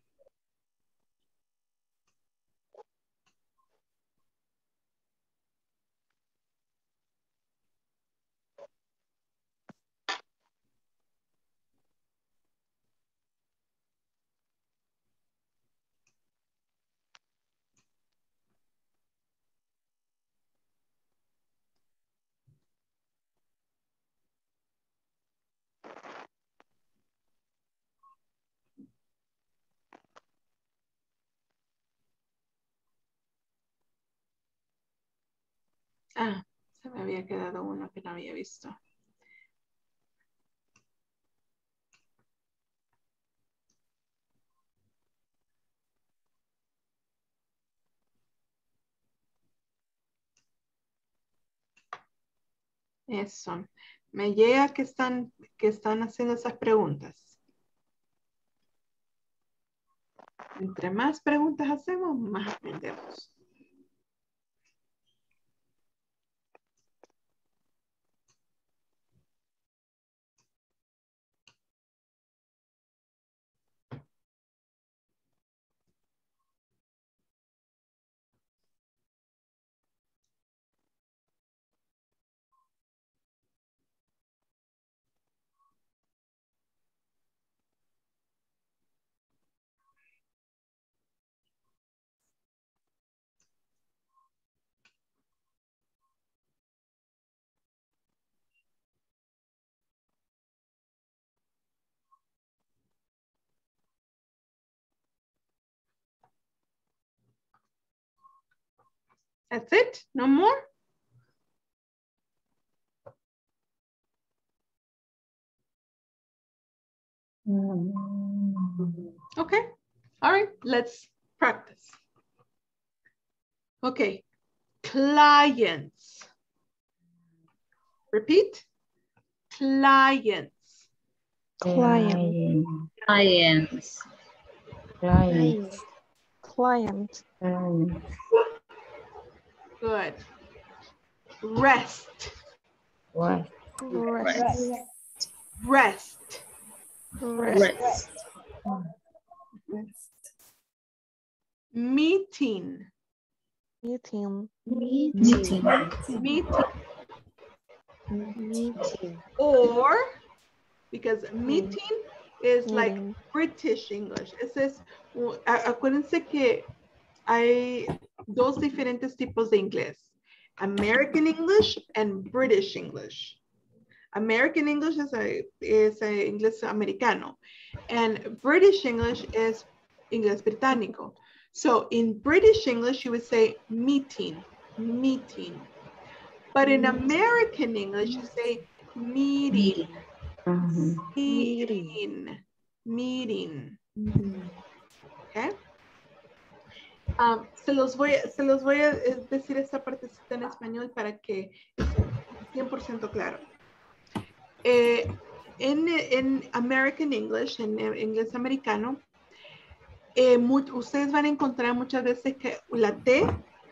[SPEAKER 2] Ah, se me había quedado uno que no había visto. Eso. Me llega que están haciendo esas preguntas. Entre más preguntas hacemos, más aprendemos. That's it? No more? Okay. All right. Let's practice. Okay. Clients. Repeat. Clients.
[SPEAKER 9] Client.
[SPEAKER 6] Clients. Clients.
[SPEAKER 9] Client.
[SPEAKER 2] Good. Rest.
[SPEAKER 6] What?
[SPEAKER 9] Rest.
[SPEAKER 2] Rest.
[SPEAKER 9] Rest.
[SPEAKER 2] Meeting.
[SPEAKER 9] Meeting.
[SPEAKER 12] Meeting.
[SPEAKER 2] Meeting. Or, because meeting is like British English. Acuérdense que hay dos diferentes tipos de inglés. American English and British English. American English es inglés americano. And British English is inglés británico. So in British English, you would say meeting, meeting. But in American English, you say meeting, meeting, meeting. Okay. Se los voy a decir esta partecita en español para que esté 100% claro. En American English, en inglés americano, ustedes van a encontrar muchas veces que la T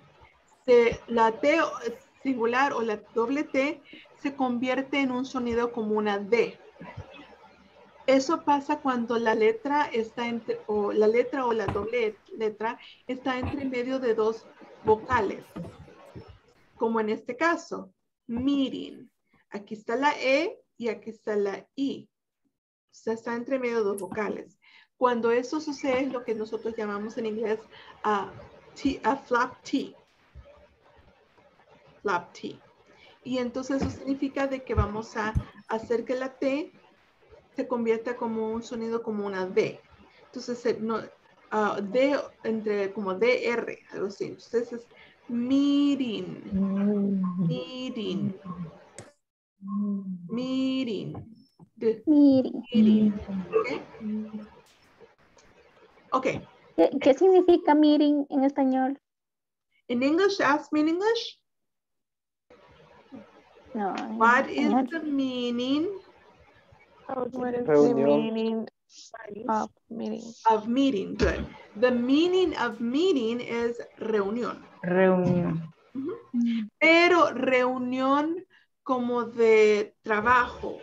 [SPEAKER 2] singular o la doble T se convierte en un sonido como una D. Eso pasa cuando la letra está o la doble letra está entre medio de dos vocales. Como en este caso, meeting. Aquí está la E y aquí está la I. O sea, está entre medio de dos vocales. Cuando eso sucede es lo que nosotros llamamos en inglés a flap T. Flap T. Y entonces eso significa de que vamos a hacer que la T se convierta como un sonido como una D. Entonces, D entre como DR, algo así. Entonces es meeting, meeting, meeting, meeting. Okay.
[SPEAKER 8] ¿Qué significa meeting en español?
[SPEAKER 2] In English, ask me in English.
[SPEAKER 8] No.
[SPEAKER 2] What is the meaning?
[SPEAKER 9] What is the meaning of meeting?
[SPEAKER 2] Of meeting, good. The meaning of meeting is reunión.
[SPEAKER 6] Reunión.
[SPEAKER 2] Pero reunión como de trabajo.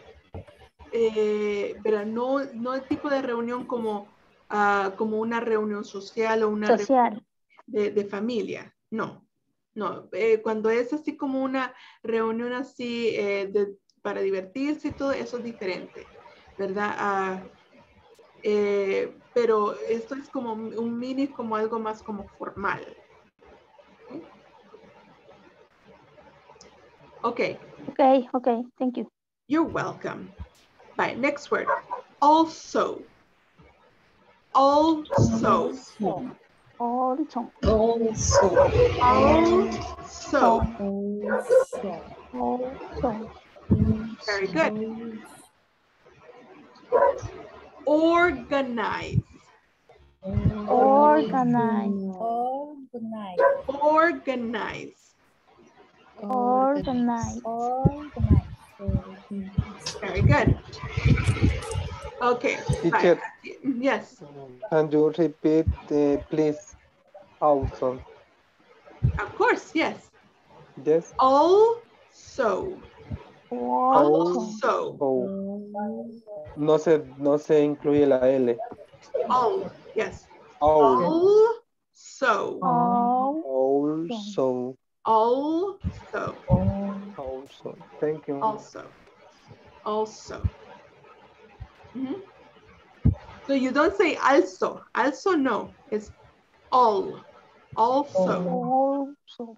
[SPEAKER 2] Pero no el tipo de reunión como una reunión social o una reunión de familia. No. Cuando es así como una reunión así para divertirse y todo, eso es diferente, ¿verdad? Pero esto es como un mini, como algo más como formal. Okay.
[SPEAKER 8] Okay, thank you.
[SPEAKER 2] You're welcome. Bye, next word. Also. Also.
[SPEAKER 8] Also.
[SPEAKER 2] Very good. Organize.
[SPEAKER 8] Organize.
[SPEAKER 2] Organize.
[SPEAKER 8] Organize.
[SPEAKER 2] Very good. Okay.
[SPEAKER 5] Teacher.
[SPEAKER 2] Yes.
[SPEAKER 5] Can you repeat, please? Also.
[SPEAKER 2] Of course, yes.
[SPEAKER 5] Yes.
[SPEAKER 2] Also.
[SPEAKER 5] Also. No se incluye la L.
[SPEAKER 2] All, yes.
[SPEAKER 5] Also. Also. Thank you.
[SPEAKER 2] Also. So you don't say also. Also, no. It's all. Also.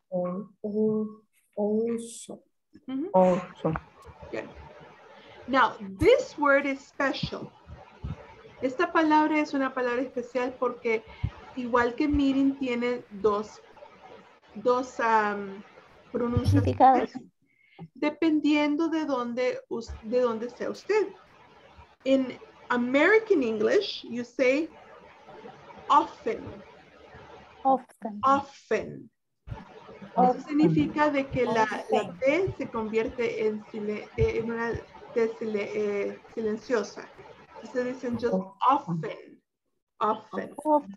[SPEAKER 2] Good. Now, this word is special. Esta palabra es una palabra especial porque igual que meeting tiene dos pronunciaciones dependiendo de dónde sea usted. In American English, you say often.
[SPEAKER 8] Often.
[SPEAKER 2] Often. Eso significa de que la T se convierte en una T silenciosa. Entonces dicen just often. Often.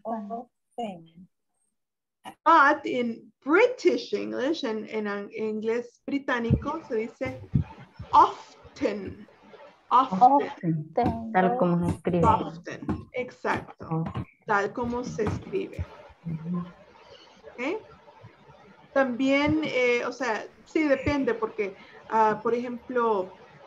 [SPEAKER 2] But in British English, en inglés británico, se dice often. Often.
[SPEAKER 6] Tal como se escribe.
[SPEAKER 2] Often. Exacto. Tal como se escribe. ¿Okay? También, o sea, sí depende porque, por ejemplo,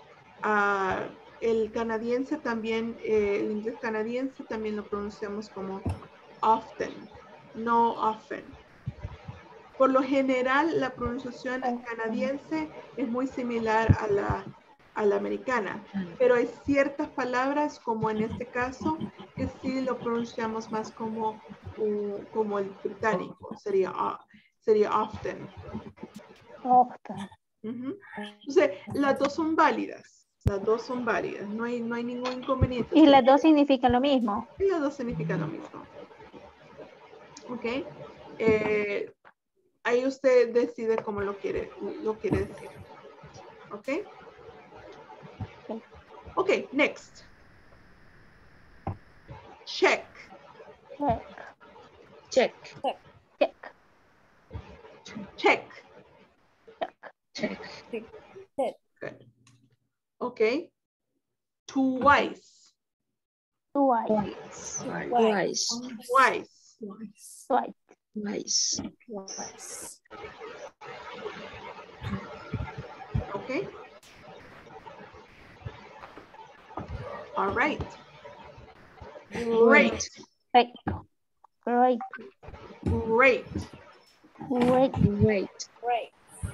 [SPEAKER 2] el canadiense también, el inglés canadiense también lo pronunciamos como often, no often. Por lo general, la pronunciación canadiense es muy similar a la americana, pero hay ciertas palabras, como en este caso, que sí lo pronunciamos más como el británico, sería often.
[SPEAKER 8] Often.
[SPEAKER 2] Entonces, las dos son válidas. Las dos son válidas. No hay ningún inconveniente.
[SPEAKER 8] Y las dos significan lo mismo.
[SPEAKER 2] Y las dos significan lo mismo. Ok. Ahí usted decide cómo lo quiere decir. Ok. Ok, next. Check.
[SPEAKER 12] Check.
[SPEAKER 8] Check.
[SPEAKER 2] Check.
[SPEAKER 12] Check.
[SPEAKER 2] Good. Okay. Twice.
[SPEAKER 12] Twice.
[SPEAKER 2] Twice.
[SPEAKER 12] Twice.
[SPEAKER 2] Okay. All right. Great.
[SPEAKER 8] Great. Great.
[SPEAKER 2] Great.
[SPEAKER 8] Great.
[SPEAKER 12] Great.
[SPEAKER 11] Great.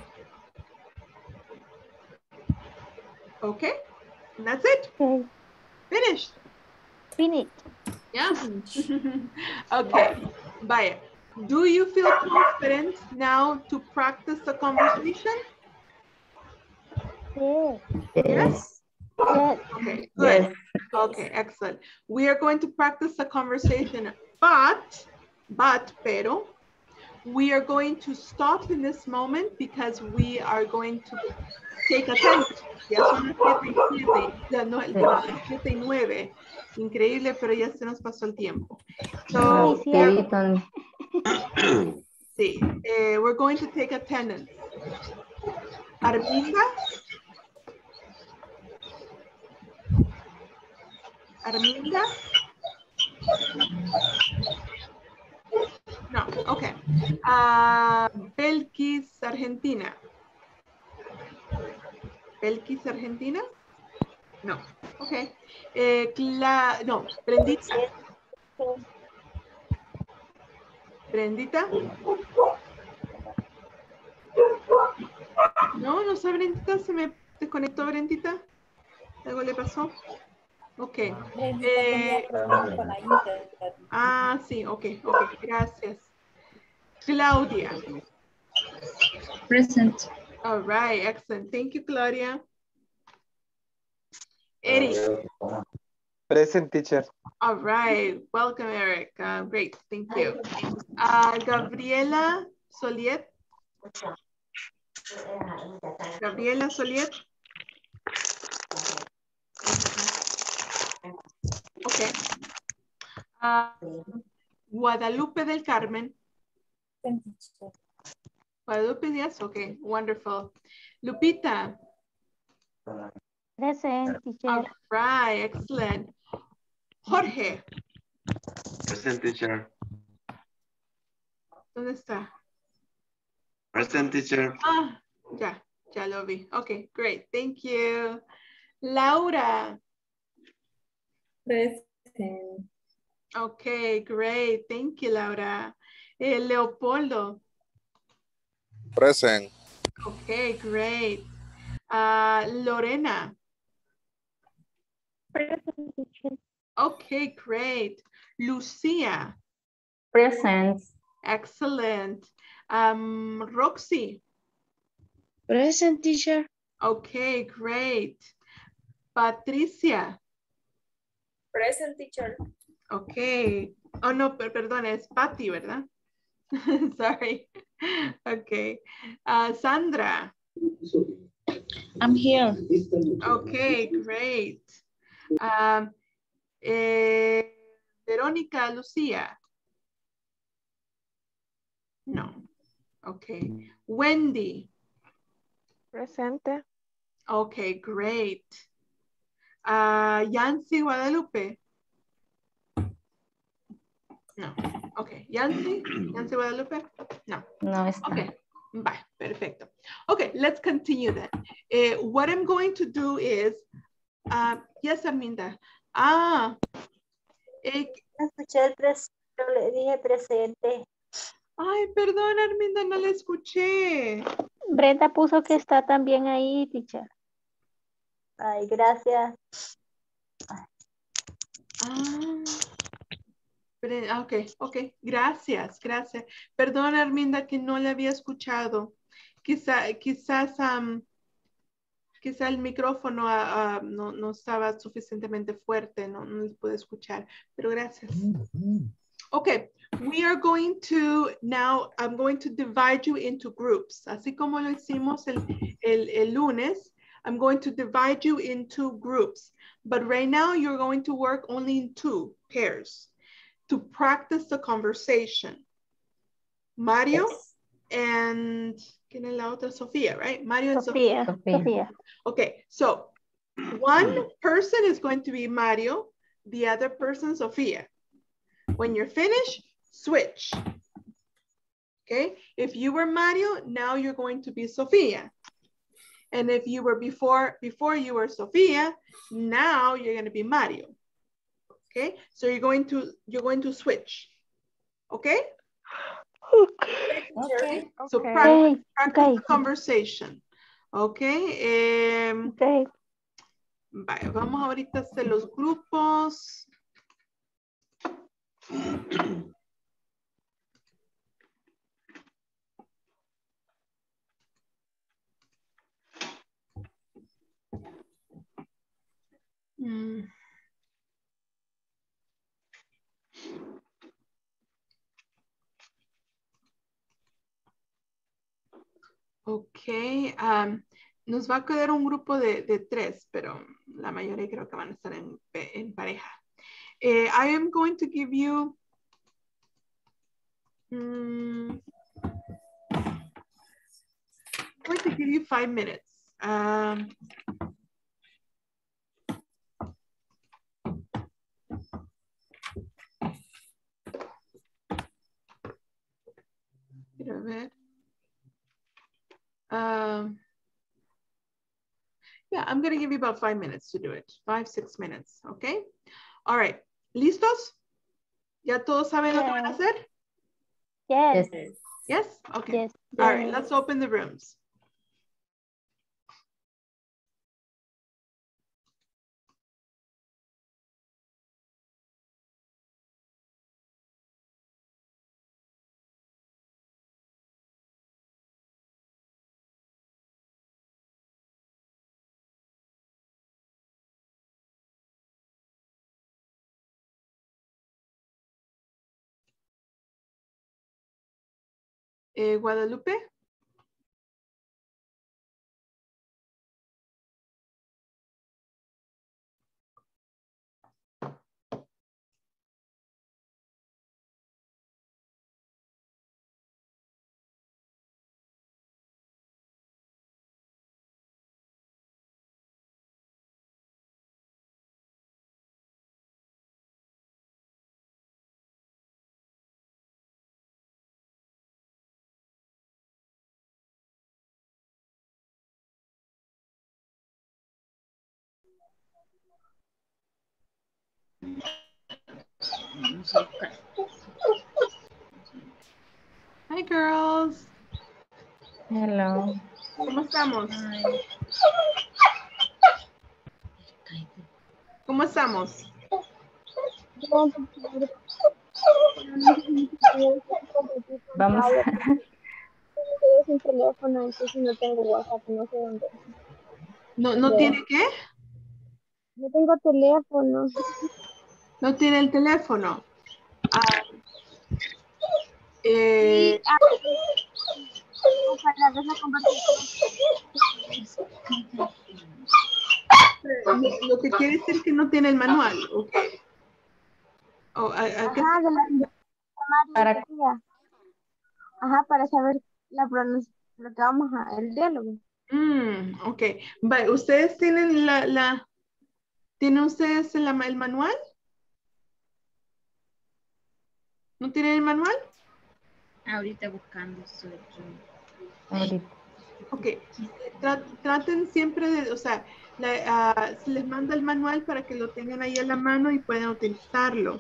[SPEAKER 2] Okay. And that's it.
[SPEAKER 8] Okay.
[SPEAKER 2] Finished.
[SPEAKER 8] Finished.
[SPEAKER 2] Yeah. Okay. Vaya. Do you feel confident now to practice the conversation?
[SPEAKER 8] Yes.
[SPEAKER 2] Yes.
[SPEAKER 8] Yes.
[SPEAKER 2] Okay, good.
[SPEAKER 6] Yes.
[SPEAKER 2] Okay, excellent. We are going to practice the conversation, pero, we are going to stop in this moment because we are going to take attendance. Ya son las 7:07, ya no, las 7:09. Increíble, pero ya se nos pasó el tiempo. So, sí, we're going to take attendance. Arminda? Arminda? No, okay. Belkis, Argentina. Belkis, Argentina? No, okay. No, Brendita. Brendita. No, no sé, Brendita, se me desconectó Brendita. ¿Algo le pasó? Ok. Sí, ok, gracias. Claudia.
[SPEAKER 6] Present.
[SPEAKER 2] All right, excellent. Thank you, Claudia. Eric.
[SPEAKER 5] Present, teacher.
[SPEAKER 2] All right, welcome, Eric. Great, thank you. Gabriela Soliet. Gabriela Soliet. Okay. Guadalupe del Carmen. Guadalupe Díaz, okay, wonderful. Lupita.
[SPEAKER 8] Present, teacher.
[SPEAKER 2] All right, excellent. Jorge.
[SPEAKER 3] Present, teacher.
[SPEAKER 2] ¿Dónde está?
[SPEAKER 3] Present, teacher.
[SPEAKER 2] Ya lo vi. Okay, great, thank you. Laura.
[SPEAKER 13] Present.
[SPEAKER 2] Okay, great. Thank you, Laura. Leopoldo.
[SPEAKER 7] Present.
[SPEAKER 2] Okay, great. Lorena.
[SPEAKER 8] Present, teacher.
[SPEAKER 2] Okay, great. Lucia.
[SPEAKER 6] Present.
[SPEAKER 2] Excellent. Roxy.
[SPEAKER 12] Present, teacher.
[SPEAKER 2] Okay, great. Patricia.
[SPEAKER 13] Present, teacher.
[SPEAKER 2] Okay. Oh, no, perdón, es Patty, ¿verdad? Sorry. Okay. Sandra.
[SPEAKER 10] I'm here.
[SPEAKER 2] Okay, great. Verónica, Lucía. No. Okay. Wendy.
[SPEAKER 9] Presente.
[SPEAKER 2] Okay, great. Yancy, Guadalupe. No. Okay. Yancy Guadalupe. No.
[SPEAKER 6] No está.
[SPEAKER 2] Okay. Bye. Perfecto. Okay, let's continue then. What I'm going to do is, yes, Arminda.
[SPEAKER 13] Escuché el presente, le dije presente.
[SPEAKER 2] Ay, perdón, Arminda, no la escuché.
[SPEAKER 8] Brenda puso que está también ahí, teacher.
[SPEAKER 13] Ay, gracias.
[SPEAKER 2] Ok, gracias. Perdón, Arminda, que no la había escuchado. Quizá el micrófono no estaba suficientemente fuerte, no les pude escuchar, pero gracias. Okay, we are going to, now I'm going to divide you into groups. Así como lo hicimos el lunes, I'm going to divide you into groups. But right now you're going to work only in 2 pairs to practice the conversation. Mario and, ¿quién es la otra? Sofía, right? Mario and Sofía. Okay, so one person is going to be Mario, the other person Sofía. When you're finished, switch. Okay, if you were Mario, now you're going to be Sofía. And if you were before you were Sofía, now you're going to be Mario. Okay, so you're going to switch. Okay?
[SPEAKER 9] Okay.
[SPEAKER 2] So practice the conversation. Okay.
[SPEAKER 8] Okay.
[SPEAKER 2] Vaya, vamos ahorita a hacer los grupos. Ok, nos va a quedar un grupo de 3, pero la mayoría creo que van a estar en pareja. I am going to give you I'm going to give you 5 minutes. Quiero ver. Yeah, I'm going to give you about 5 minutes to do it. 5-6 minutes, okay? All right. ¿Listos? ¿Ya todos saben lo que van a hacer?
[SPEAKER 8] Yes.
[SPEAKER 2] Yes? Okay.
[SPEAKER 8] Yes.
[SPEAKER 2] All right, let's open the rooms. Guadalupe. Hi, girls.
[SPEAKER 6] Hello.
[SPEAKER 2] ¿Cómo estamos? ¿Cómo estamos?
[SPEAKER 6] Vamos.
[SPEAKER 13] Sin teléfono, entonces no tengo WhatsApp, no sé dónde.
[SPEAKER 2] ¿No tiene qué?
[SPEAKER 13] No tengo teléfono.
[SPEAKER 2] No tiene el teléfono.
[SPEAKER 13] Para dejar compartir.
[SPEAKER 2] Lo que quiere decir que no tiene el manual. Okay.
[SPEAKER 13] Ajá, de la
[SPEAKER 6] Para
[SPEAKER 13] Ajá, para saber lo que vamos a, el diálogo.
[SPEAKER 2] Ok. Vale, ¿ustedes tienen ¿tienen ustedes el manual? ¿No tienen el manual?
[SPEAKER 1] Ahorita buscando soy yo.
[SPEAKER 6] ahorita.
[SPEAKER 2] Ok. Traten siempre de, o sea, se les manda el manual para que lo tengan ahí a la mano y puedan utilizarlo.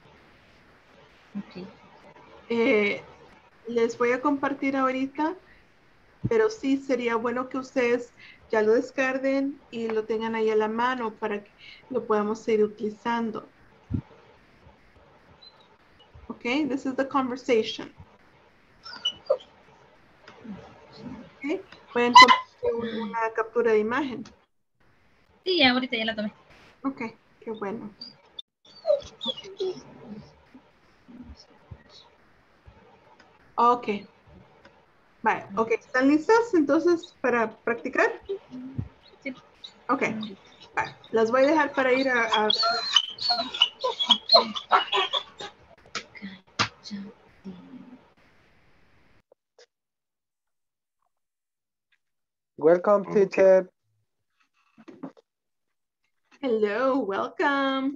[SPEAKER 1] Ok.
[SPEAKER 2] Les voy a compartir ahorita, pero sí sería bueno que ustedes ya lo descarguen y lo tengan ahí a la mano para que lo podamos seguir utilizando. Okay, this is the conversation. Okay, pueden tomar una captura de imagen.
[SPEAKER 1] Sí, ahorita ya la tomé.
[SPEAKER 2] Ok, qué bueno. Ok. Vale, ok, ¿están listas entonces para practicar?
[SPEAKER 1] Sí.
[SPEAKER 2] Ok, vale. Las voy a dejar para ir a...
[SPEAKER 5] Welcome, teacher.
[SPEAKER 2] Hello, welcome.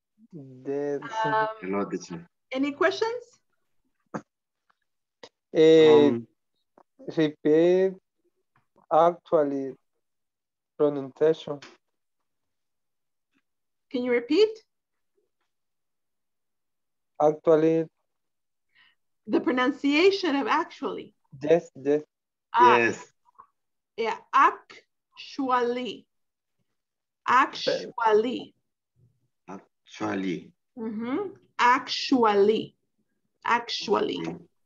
[SPEAKER 3] Hello, teacher.
[SPEAKER 2] Any questions?
[SPEAKER 5] Repeat actually pronunciation.
[SPEAKER 2] Can you repeat?
[SPEAKER 5] Actually.
[SPEAKER 2] The pronunciation of actually.
[SPEAKER 5] Yes, yes.
[SPEAKER 3] Yes.
[SPEAKER 2] Yeah, actually. Actually.
[SPEAKER 3] Actually.
[SPEAKER 2] Actually. Actually.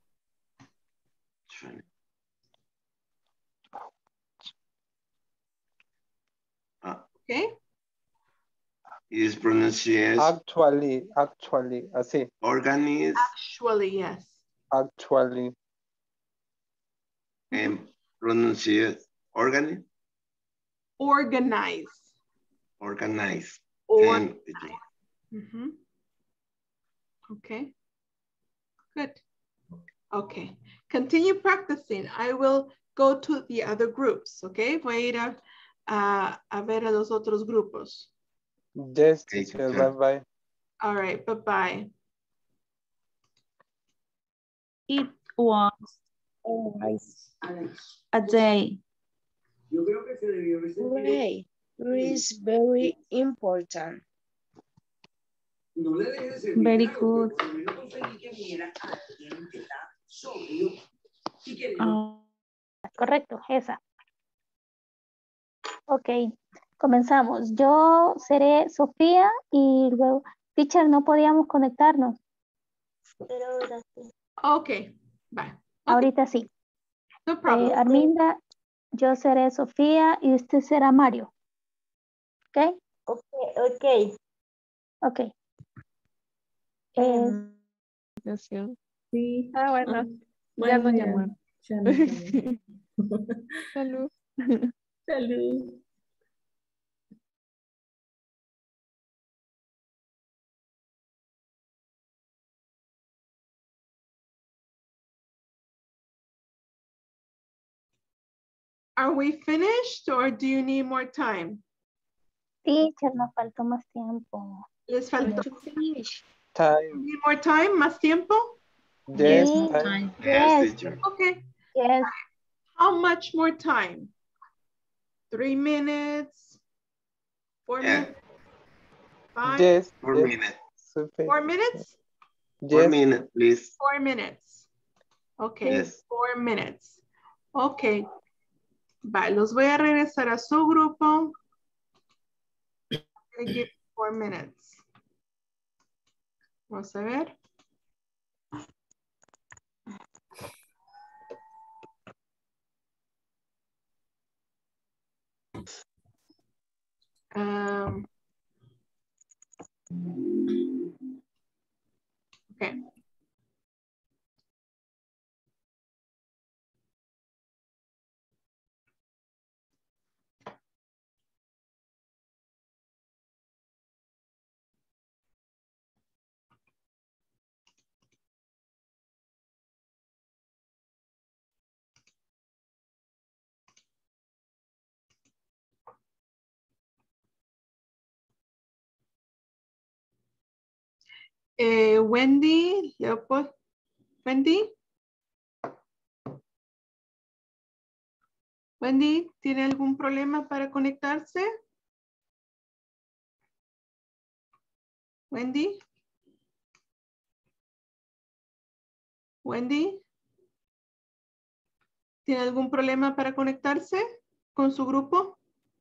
[SPEAKER 2] Okay.
[SPEAKER 3] Is pronunciation
[SPEAKER 5] actually, así.
[SPEAKER 3] Organize.
[SPEAKER 2] Actually, yes.
[SPEAKER 5] Actually.
[SPEAKER 3] And pronunciate organize.
[SPEAKER 2] Organize.
[SPEAKER 3] Organize.
[SPEAKER 2] Organize. Okay. Good. Okay. Continue practicing. I will go to the other groups. Okay. Voy a ir a ver a los otros grupos.
[SPEAKER 5] Yes, teacher. Bye-bye.
[SPEAKER 2] All right. Bye-bye.
[SPEAKER 10] It was always a day.
[SPEAKER 12] Great. Is very important.
[SPEAKER 10] Very good.
[SPEAKER 8] Correcto, esa. Ok, comenzamos. Yo seré Sofía y luego, teacher, no podíamos conectarnos.
[SPEAKER 13] Pero ahora sí.
[SPEAKER 2] Ok, bye.
[SPEAKER 8] Ahorita sí.
[SPEAKER 2] No problem.
[SPEAKER 8] Arminda, yo seré Sofía y usted será Mario. ¿Ok?
[SPEAKER 13] Ok.
[SPEAKER 8] Ok.
[SPEAKER 9] Sí.
[SPEAKER 10] Ah, bueno. Ya nos llamaron. Salud.
[SPEAKER 9] Salud.
[SPEAKER 2] Are we finished or do you need more time?
[SPEAKER 8] Teacher, nos faltó más tiempo.
[SPEAKER 2] Les faltó.
[SPEAKER 5] Time.
[SPEAKER 2] Need more time? ¿Más tiempo?
[SPEAKER 5] Yes,
[SPEAKER 8] Sí.
[SPEAKER 5] time.
[SPEAKER 3] Yes, teacher.
[SPEAKER 2] Okay.
[SPEAKER 8] Yes.
[SPEAKER 2] How much more time? 3 minutes? 4 minutes? 5?
[SPEAKER 5] Yes.
[SPEAKER 3] 4
[SPEAKER 5] yes.
[SPEAKER 3] minutes.
[SPEAKER 2] 4 minutes?
[SPEAKER 3] 4
[SPEAKER 5] Yes.
[SPEAKER 3] minutes, please.
[SPEAKER 2] 4 minutes. Okay,
[SPEAKER 3] Yes.
[SPEAKER 2] 4 minutes. Okay. Vale, los voy a regresar a su grupo. I give 4 minutes. Vamos a ver. Okay. Wendy, Leopold. Wendy. Wendy, ¿tiene algún problema para conectarse? Wendy. Wendy. ¿Tiene algún problema para conectarse con su grupo?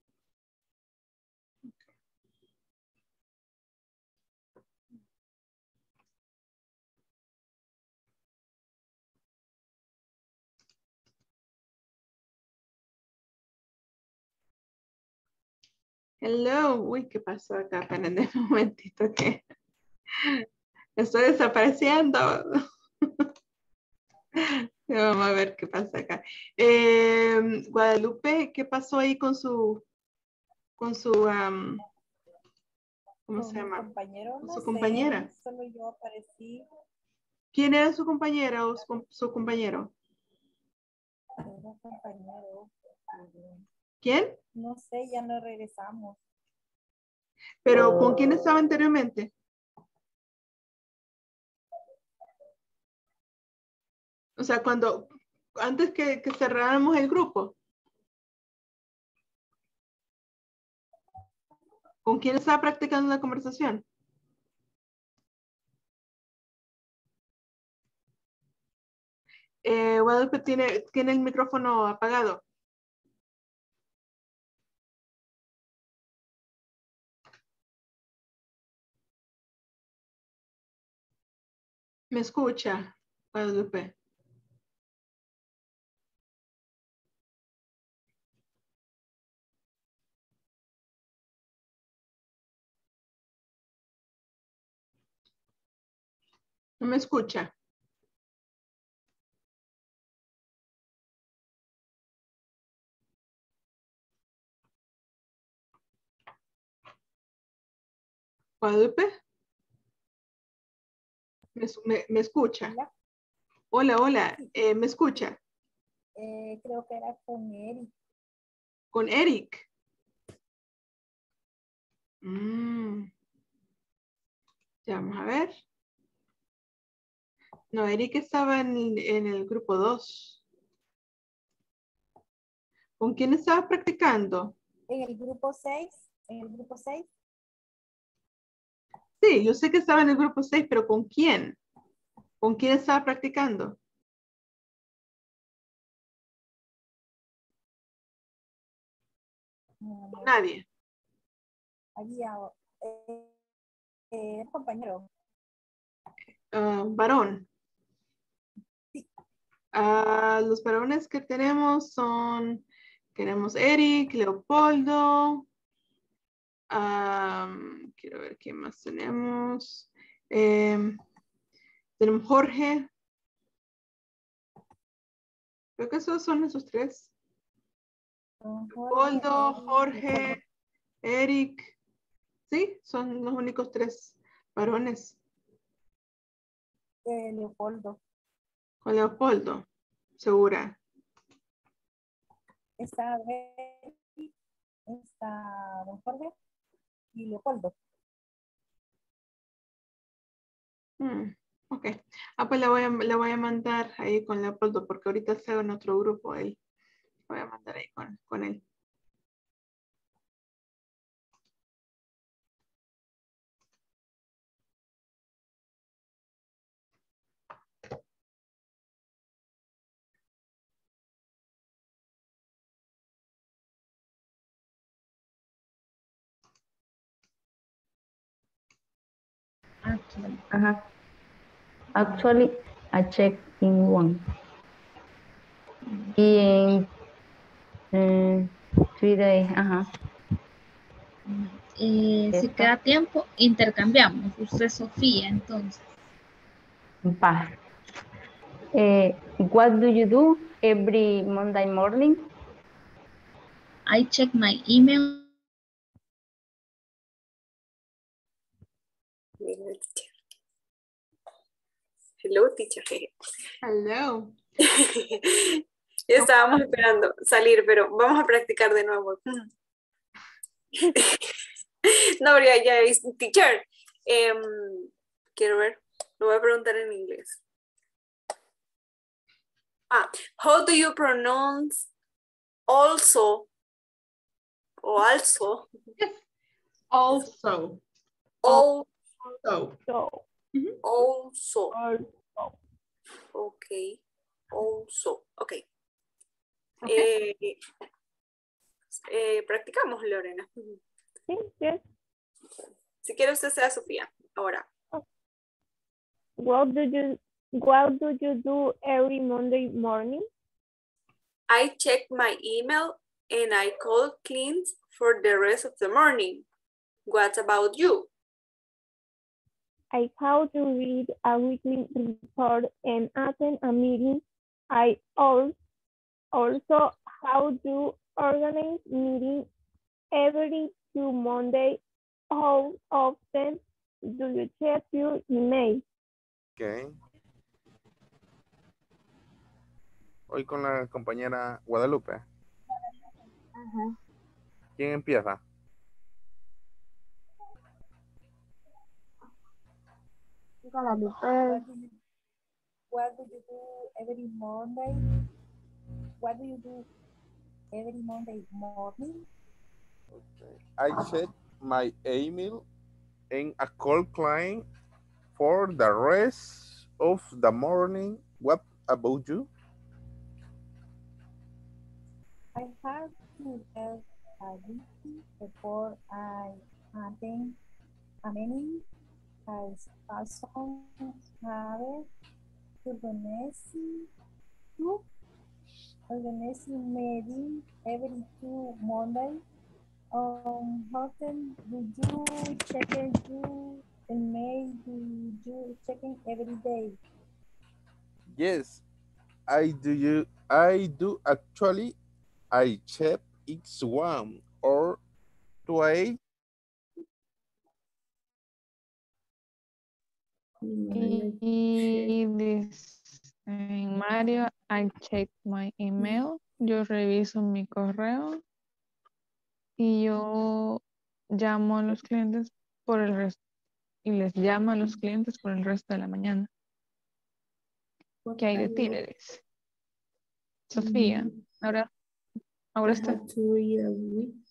[SPEAKER 2] Hello. Uy, ¿qué pasó acá? Espérenme un momentito que estoy desapareciendo. Vamos a ver qué pasa acá. Guadalupe, ¿qué pasó ahí con su ¿cómo se llama?
[SPEAKER 11] Compañero,
[SPEAKER 2] Con
[SPEAKER 11] no
[SPEAKER 2] su
[SPEAKER 11] sé,
[SPEAKER 2] compañera.
[SPEAKER 11] solo yo aparecí.
[SPEAKER 2] ¿Quién era su compañera o su compañero?
[SPEAKER 11] Era compañero.
[SPEAKER 2] ¿Quién?
[SPEAKER 11] No sé, ya no regresamos.
[SPEAKER 2] ¿Pero con quién estaba anteriormente? O sea, antes que cerráramos el grupo. ¿Con quién estaba practicando la conversación? Guadalupe tiene el micrófono apagado. ¿Me escucha, Guadalupe? ¿No me escucha? Guadalupe. ¿Me escucha? Hola, hola. ¿Me escucha?
[SPEAKER 11] Creo que era con Eric.
[SPEAKER 2] ¿Con Eric? Ya vamos a ver. No, Eric estaba en el grupo 2. ¿Con quién estaba practicando?
[SPEAKER 11] En el grupo 6. En el grupo 6.
[SPEAKER 2] Sí, yo sé que estaba en el grupo 6, pero ¿con quién? ¿Con quién estaba practicando? Con nadie.
[SPEAKER 11] Había compañero.
[SPEAKER 2] Varón.
[SPEAKER 11] Sí.
[SPEAKER 2] Los varones que tenemos tenemos Eric, Leopoldo. Quiero ver quién más tenemos. Tenemos Jorge. Creo que esos son esos tres. Leopoldo, Jorge, Eric. Sí, son los únicos tres varones.
[SPEAKER 11] Leopoldo.
[SPEAKER 2] Con Leopoldo, segura.
[SPEAKER 11] Está Eric, está don Jorge y Leopoldo.
[SPEAKER 2] Ok. Pues le voy a mandar ahí con Leopoldo porque ahorita está en otro grupo ahí. Voy a mandar ahí con él.
[SPEAKER 6] Actually, I checked in one. Y en 3 days,
[SPEAKER 1] Si queda tiempo, intercambiamos. Usted Sofía, entonces.
[SPEAKER 6] Va. What do you do every Monday morning?
[SPEAKER 1] I check my email.
[SPEAKER 14] Hello, teacher.
[SPEAKER 2] Hello.
[SPEAKER 14] Ya estábamos esperando salir, pero vamos a practicar de nuevo. No, ya es teacher. Quiero ver, lo voy a preguntar en inglés. How do you pronounce also? O also?
[SPEAKER 2] Also.
[SPEAKER 14] Also.
[SPEAKER 2] Also.
[SPEAKER 14] Okay. Also. Okay. Practicamos, Lorena.
[SPEAKER 8] Sí, sí.
[SPEAKER 14] Si quiere usted sea Sofía. Ahora.
[SPEAKER 8] What do you do every Monday morning?
[SPEAKER 14] I check my email and I call clients for the rest of the morning. What about you?
[SPEAKER 8] I have to read a weekly report and attend a meeting. I also have to organize meetings every 2 Mondays. How often do you check your email?
[SPEAKER 7] Ok. Hoy con la compañera Guadalupe. ¿Quién empieza?
[SPEAKER 13] Guadalupe.
[SPEAKER 11] What do you do every Monday? What do you do every Monday morning?
[SPEAKER 7] Okay. I check my email and a call client for the rest of the morning. What about you?
[SPEAKER 11] I have to get a weekly before I attend a meeting. I also have organizing meeting every 2 Mondays. How often do you check your email? Do you checking every day?
[SPEAKER 7] Yes, I do actually. I check each one or twice.
[SPEAKER 15] Y dice Mario, I check my email. Yo reviso mi correo y yo llamo a los clientes por el resto y les llamo a los clientes por el resto de la mañana. ¿Qué hay de ti, le dice? Sofía, ahora está.
[SPEAKER 9] To read a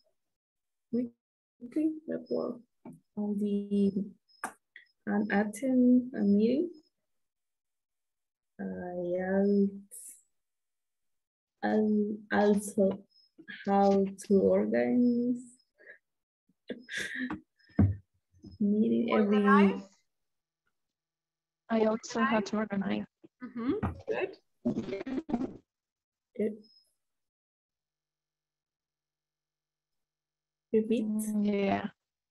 [SPEAKER 9] weekly report on and attend a meeting. I also how to organize meeting every.
[SPEAKER 15] I also have to organize.
[SPEAKER 2] Good.
[SPEAKER 9] Good. Repeat.
[SPEAKER 15] Yeah.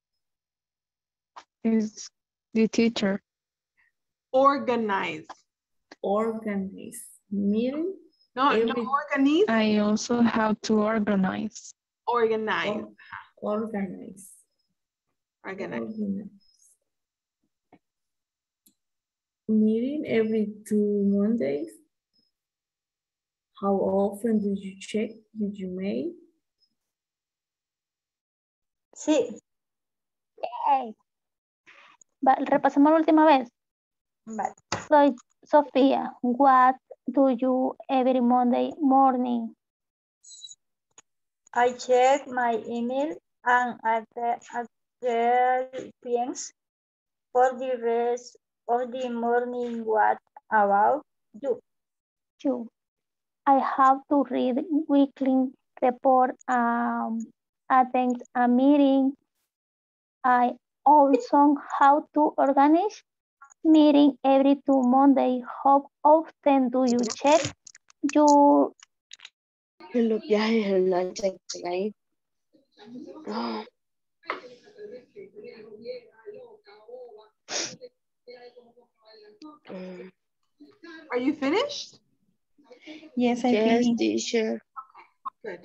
[SPEAKER 15] Is the teacher.
[SPEAKER 2] Organize.
[SPEAKER 9] Organize. Meeting.
[SPEAKER 2] No, organize.
[SPEAKER 15] I also have to organize.
[SPEAKER 2] Organize.
[SPEAKER 9] Organize. Meeting every 2 Mondays. How often did you check? Did you make?
[SPEAKER 8] Sí. Yay. Repasemos la última vez.
[SPEAKER 13] Vale.
[SPEAKER 8] Soy Sofía. What do you every Monday morning?
[SPEAKER 13] I check my email and attend clients for the rest of the morning. What about you?
[SPEAKER 8] I have to read weekly report, attend a meeting. I also have to organize meeting every 2 Mondays. How often do you check your
[SPEAKER 12] Los viajes en la check ahí.
[SPEAKER 2] Are you finished?
[SPEAKER 10] Yes, I
[SPEAKER 12] Yes,
[SPEAKER 10] finished.
[SPEAKER 12] teacher.
[SPEAKER 2] Good.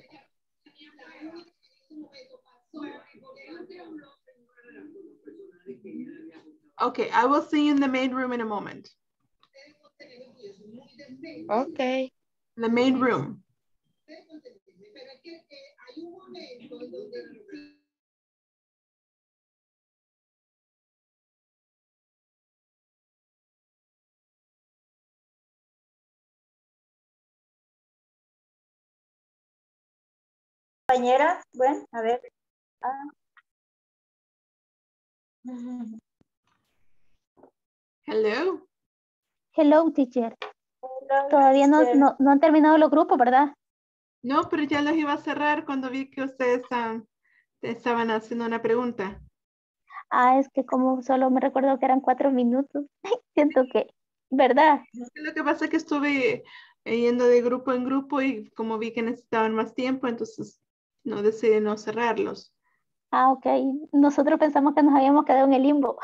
[SPEAKER 2] Okay, I will see you in the main room in a moment.
[SPEAKER 12] Okay.
[SPEAKER 2] The main room.
[SPEAKER 13] Compañera, bueno, a ver.
[SPEAKER 2] Hello.
[SPEAKER 8] Hello, teacher.
[SPEAKER 13] Hello,
[SPEAKER 8] Todavía
[SPEAKER 13] teacher.
[SPEAKER 8] no han terminado los grupos, ¿verdad?
[SPEAKER 2] No, pero ya los iba a cerrar cuando vi que ustedes estaban haciendo una pregunta.
[SPEAKER 8] Ah, es que como solo me recuerdo que eran 4 minutos. Siento que, ¿verdad?
[SPEAKER 2] Lo que pasa es que estuve yendo de grupo en grupo y como vi que necesitaban más tiempo, entonces no decidí no cerrarlos.
[SPEAKER 8] Ah, ok. Nosotros pensamos que nos habíamos quedado en el limbo.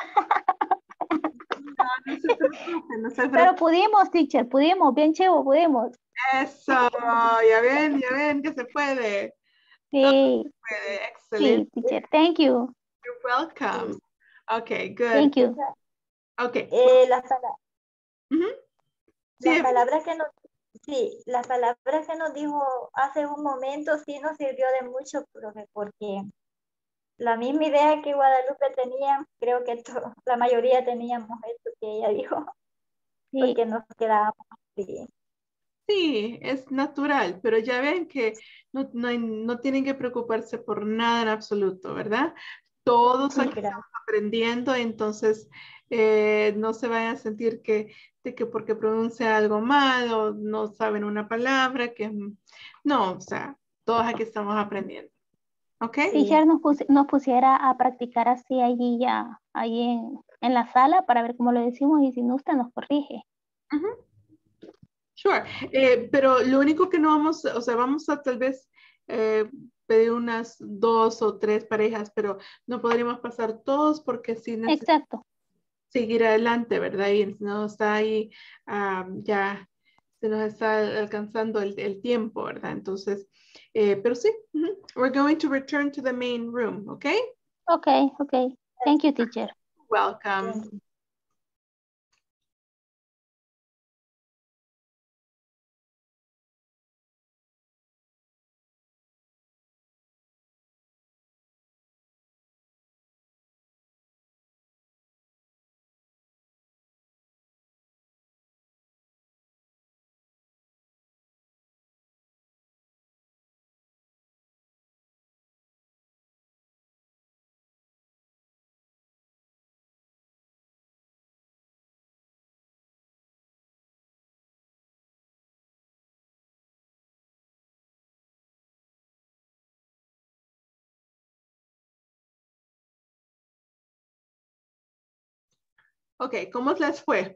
[SPEAKER 2] No se preocupen, no se
[SPEAKER 8] Pero
[SPEAKER 2] preocupen.
[SPEAKER 8] pudimos, teacher, pudimos, bien chivo, pudimos.
[SPEAKER 2] Eso, ya ven que se puede.
[SPEAKER 8] Sí,
[SPEAKER 2] Puede,
[SPEAKER 8] sí,
[SPEAKER 2] excelente.
[SPEAKER 8] teacher, thank you.
[SPEAKER 2] You're welcome. Okay, good.
[SPEAKER 8] Thank you.
[SPEAKER 2] Okay.
[SPEAKER 13] Las palabras que nos, sí, las palabras que nos dijo hace un momento sí nos sirvió de mucho, profe, porque la misma idea que Guadalupe tenía, creo que la mayoría teníamos esto que ella dijo,
[SPEAKER 8] Sí.
[SPEAKER 13] porque nos quedábamos así.
[SPEAKER 2] Sí, es natural, pero ya ven que no tienen que preocuparse por nada en absoluto, ¿verdad? Todos
[SPEAKER 13] Sí,
[SPEAKER 2] aquí estamos aprendiendo, entonces no se vayan a sentir de que porque pronuncia algo mal o no saben una palabra, no, o sea, todos aquí estamos aprendiendo. ¿Ok?
[SPEAKER 8] Teacher nos pusiera a practicar así allí en la sala para ver cómo lo decimos y si no, usted nos corrige.
[SPEAKER 2] Sure, pero lo único que no vamos, o sea, vamos a tal vez pedir unas 2 o 3 parejas, pero no podríamos pasar todos porque sí necesitamos seguir adelante, ¿verdad? Y no está ahí, ya se nos está alcanzando el tiempo, ¿verdad? Entonces, pero sí, we're going to return to the main room, ¿ok?
[SPEAKER 8] Okay. Thank you, teacher.
[SPEAKER 2] Welcome. Ok, ¿cómo les fue?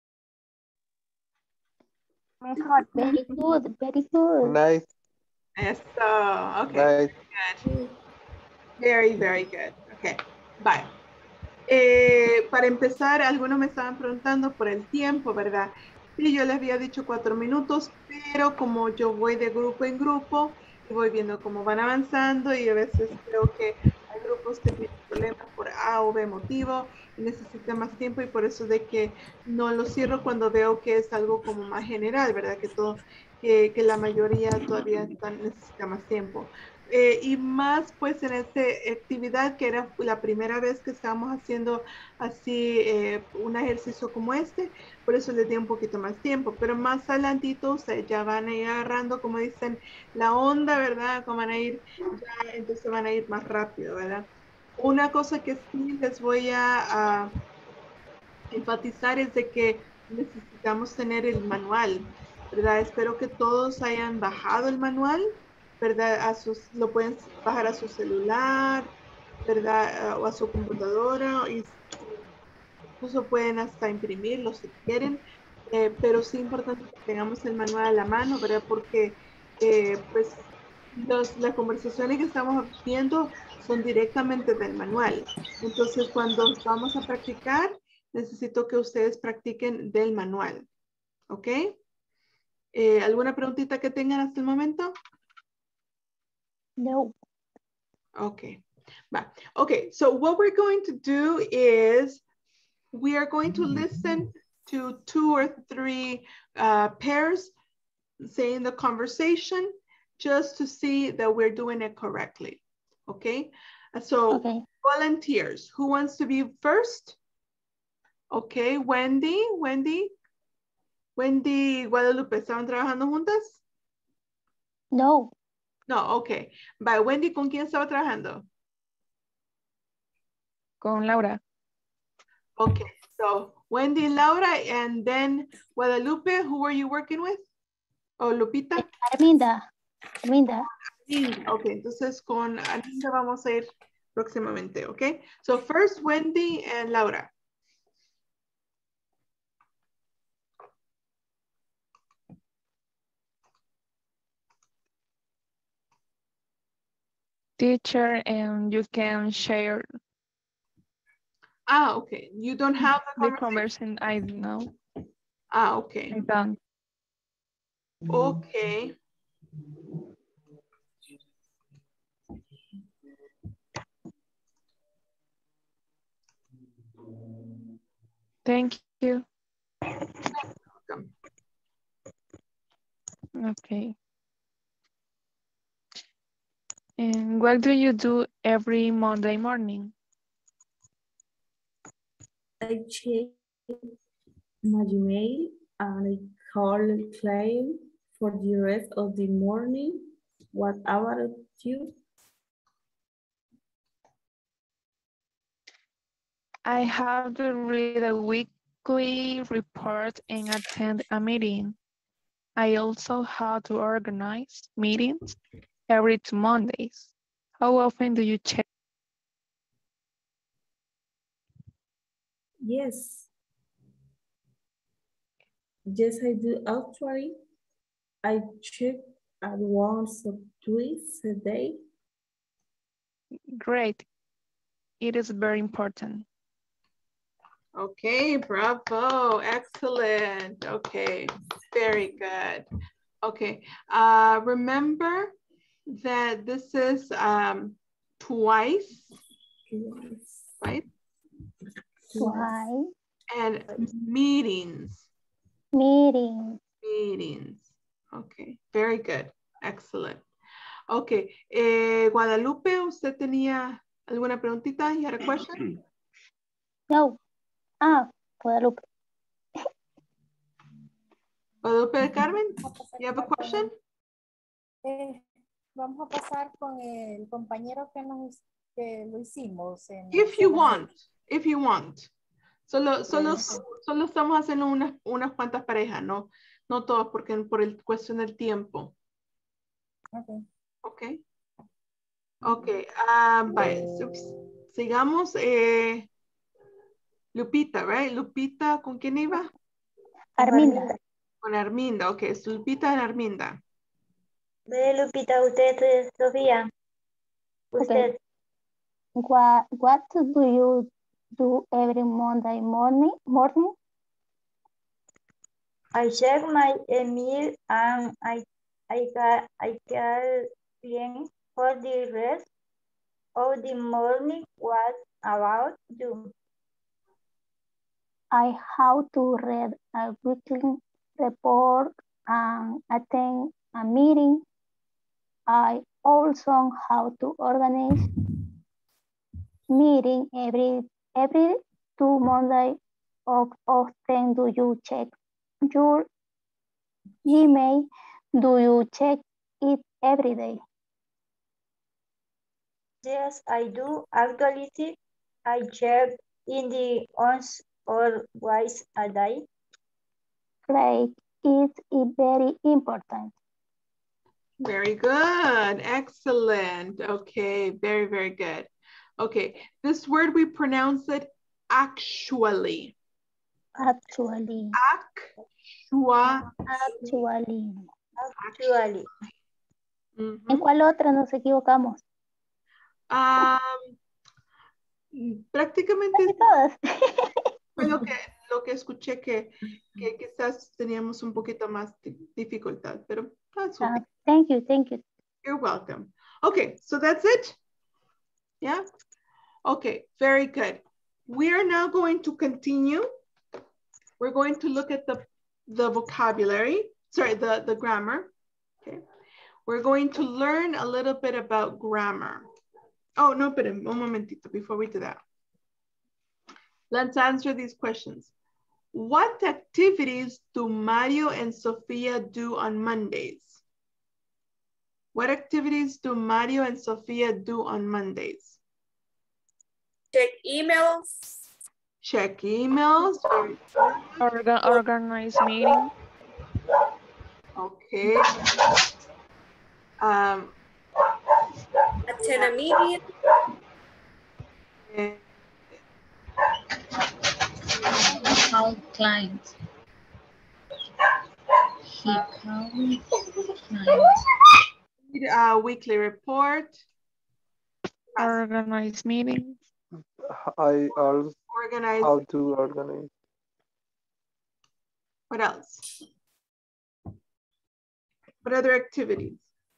[SPEAKER 8] Mejor. Very good, very good.
[SPEAKER 5] Nice.
[SPEAKER 2] Eso, okay.
[SPEAKER 5] Nice.
[SPEAKER 2] Good. Very, very good. Okay, bye. Para empezar, algunos me estaban preguntando por el tiempo, ¿verdad? Sí, yo les había dicho 4 minutos, pero como yo voy de grupo en grupo y voy viendo cómo van avanzando y a veces creo que hay grupos que tienen problemas por A o B motivo y necesitan más tiempo y por eso de que no lo cierro cuando veo que es algo como más general, ¿verdad? Que la mayoría todavía necesita más tiempo. Y más pues en esta actividad que era la primera vez que estábamos haciendo así un ejercicio como este, por eso les di un poquito más tiempo, pero más adelantito ustedes ya van a ir agarrando, como dicen, la onda, ¿verdad? Como van a ir, ya entonces van a ir más rápido, ¿verdad? Una cosa que sí les voy a enfatizar es de que necesitamos tener el manual, ¿verdad? Espero que todos hayan bajado el manual, ¿verdad? Lo pueden bajar a su celular, ¿verdad? O a su computadora, y incluso pueden hasta imprimirlo si quieren, pero sí es importante que tengamos el manual a la mano, ¿verdad? Porque pues las conversaciones que estamos viendo son directamente del manual. Entonces, cuando vamos a practicar, necesito que ustedes practiquen del manual. ¿Ok? ¿Alguna preguntita que tengan hasta el momento?
[SPEAKER 8] No.
[SPEAKER 2] Okay. Okay, so what we're going to do is we are going to listen to 2 or 3 pairs saying the conversation just to see that we're doing it correctly. Okay? So volunteers, who wants to be first? Okay, Wendy, Guadalupe, ¿estaban trabajando juntas?
[SPEAKER 8] No.
[SPEAKER 2] No, okay. Bye, Wendy, ¿con quién estaba trabajando?
[SPEAKER 15] Con Laura.
[SPEAKER 2] Okay, so Wendy and Laura, and then Guadalupe, who were you working with? Oh, Lupita?
[SPEAKER 8] Arminda.
[SPEAKER 2] Okay, entonces con Arminda vamos a ir próximamente, okay? So first Wendy and Laura.
[SPEAKER 15] Teacher, and you can share
[SPEAKER 2] Okay. You don't have
[SPEAKER 15] the conversation. I know.
[SPEAKER 2] Okay.
[SPEAKER 15] I don't.
[SPEAKER 2] Okay.
[SPEAKER 15] Thank you. Okay. And what do you do every Monday morning?
[SPEAKER 9] I check my email and I call a client for the rest of the morning. What about you?
[SPEAKER 15] I have to read a weekly report and attend a meeting. I also have to organize meetings every 2 Mondays. How often do you check?
[SPEAKER 9] Yes, I do actually. I check at once or twice a day.
[SPEAKER 15] Great. It is very important.
[SPEAKER 2] Okay, bravo, excellent. Okay, very good. Okay, remember that this is twice, right?
[SPEAKER 8] Twice.
[SPEAKER 2] And meetings.
[SPEAKER 8] Meetings.
[SPEAKER 2] Okay, very good, excellent. Okay, Guadalupe, ¿usted tenía alguna preguntita? You had a question?
[SPEAKER 8] No. Guadalupe.
[SPEAKER 2] Guadalupe de Carmen, you have a question?
[SPEAKER 11] Vamos a pasar con el compañero que lo hicimos.
[SPEAKER 2] If you want. Solo estamos haciendo unas cuantas parejas, no todos, porque por el cuestión del tiempo. Okay. Vaya, sigamos. Lupita, right? Lupita, ¿con quién iba?
[SPEAKER 8] Arminda.
[SPEAKER 2] Con Arminda, ok. Es Lupita y Arminda.
[SPEAKER 13] Ve, Lupita, usted, Sofía. Usted.
[SPEAKER 8] What do you do every Monday morning?
[SPEAKER 13] I check my email and I call clients for the rest of the morning. What about you?
[SPEAKER 8] I have to read a weekly report and attend a meeting. I also have to organize meeting every 2 Mondays. How often do you check your email? Do you check it every day?
[SPEAKER 13] Yes, I do. Actually, I check in the once or twice a day.
[SPEAKER 8] Great. It's very important.
[SPEAKER 2] Very good. Excellent. Okay. Very, very good. Okay. This word, we pronounce it actually.
[SPEAKER 8] Actually. ¿En cuál otra nos equivocamos?
[SPEAKER 2] Prácticamente
[SPEAKER 8] todas.
[SPEAKER 2] fue lo que escuché que quizás teníamos un poquito más dificultad, pero that's okay.
[SPEAKER 8] Thank you, thank you.
[SPEAKER 2] You're welcome. Okay, so that's it? Yeah? Okay, very good. We are now going to continue. We're going to look at the vocabulary, sorry, the grammar. Okay. We're going to learn a little bit about grammar. Oh, no, but un momentito before we do that. Let's answer these questions. What activities do Mario and Sofia do on Mondays? What activities do Mario and Sofia do on Mondays?
[SPEAKER 14] Check emails.
[SPEAKER 2] Check emails.
[SPEAKER 15] Organize meeting.
[SPEAKER 2] Okay.
[SPEAKER 14] Attend a meeting.
[SPEAKER 1] Call clients. He calls clients.
[SPEAKER 2] Weekly report.
[SPEAKER 15] Organize meetings.
[SPEAKER 5] I also
[SPEAKER 2] Organize.
[SPEAKER 5] how to organize.
[SPEAKER 2] What else? What other activities?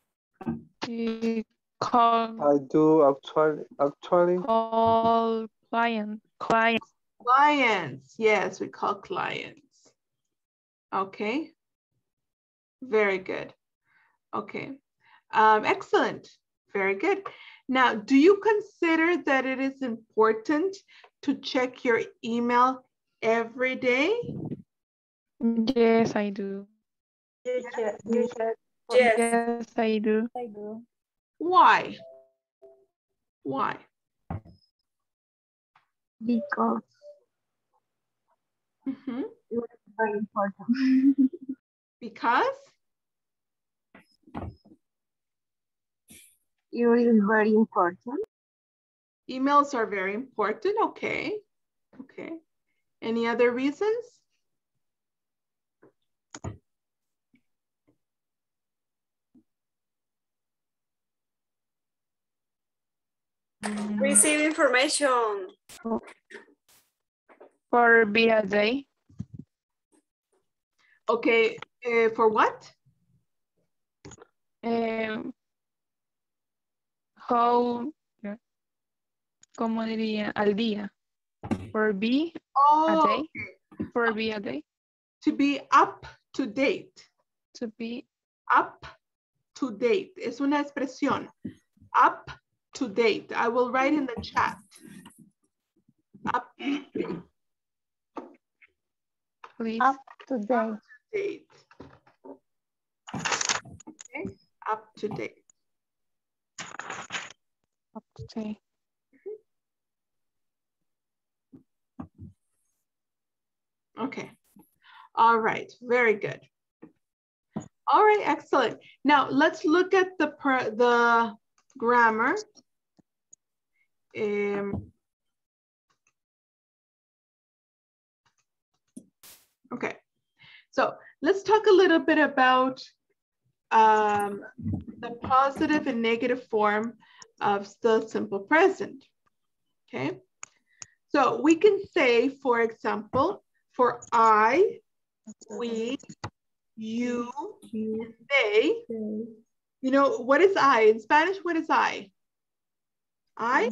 [SPEAKER 15] Call.
[SPEAKER 5] I do actually
[SPEAKER 15] Call clients.
[SPEAKER 2] Clients. Yes, we call clients. Okay. Very good. Okay. Excellent. Very good. Now, do you consider that it is important to check your email every day?
[SPEAKER 15] Yes, I do.
[SPEAKER 13] You should.
[SPEAKER 15] Yes, I do.
[SPEAKER 8] I do.
[SPEAKER 2] Why? Why?
[SPEAKER 12] Because
[SPEAKER 2] it's
[SPEAKER 12] very important.
[SPEAKER 2] Because?
[SPEAKER 12] It is very important.
[SPEAKER 2] Emails are very important. Okay. Okay. Any other reasons?
[SPEAKER 14] Receive information.
[SPEAKER 15] For via day.
[SPEAKER 2] Okay. For what?
[SPEAKER 15] How, ¿cómo diría? Al día. For be a day.
[SPEAKER 2] Okay.
[SPEAKER 15] For be a day.
[SPEAKER 2] To be up to date.
[SPEAKER 15] To be
[SPEAKER 2] up to date. Es una expresión. Up to date. I will write in the chat. Up to date.
[SPEAKER 15] Please.
[SPEAKER 8] Up to date.
[SPEAKER 2] Up to date. Okay. Up to date.
[SPEAKER 15] Okay.
[SPEAKER 2] Okay. All right. Very good. All right. Excellent. Now let's look at the grammar. Okay. So let's talk a little bit about the positive and negative form of the simple present. Okay. So we can say, for example, for I, we, you, and they. You know, what is I? In Spanish, what is I? I?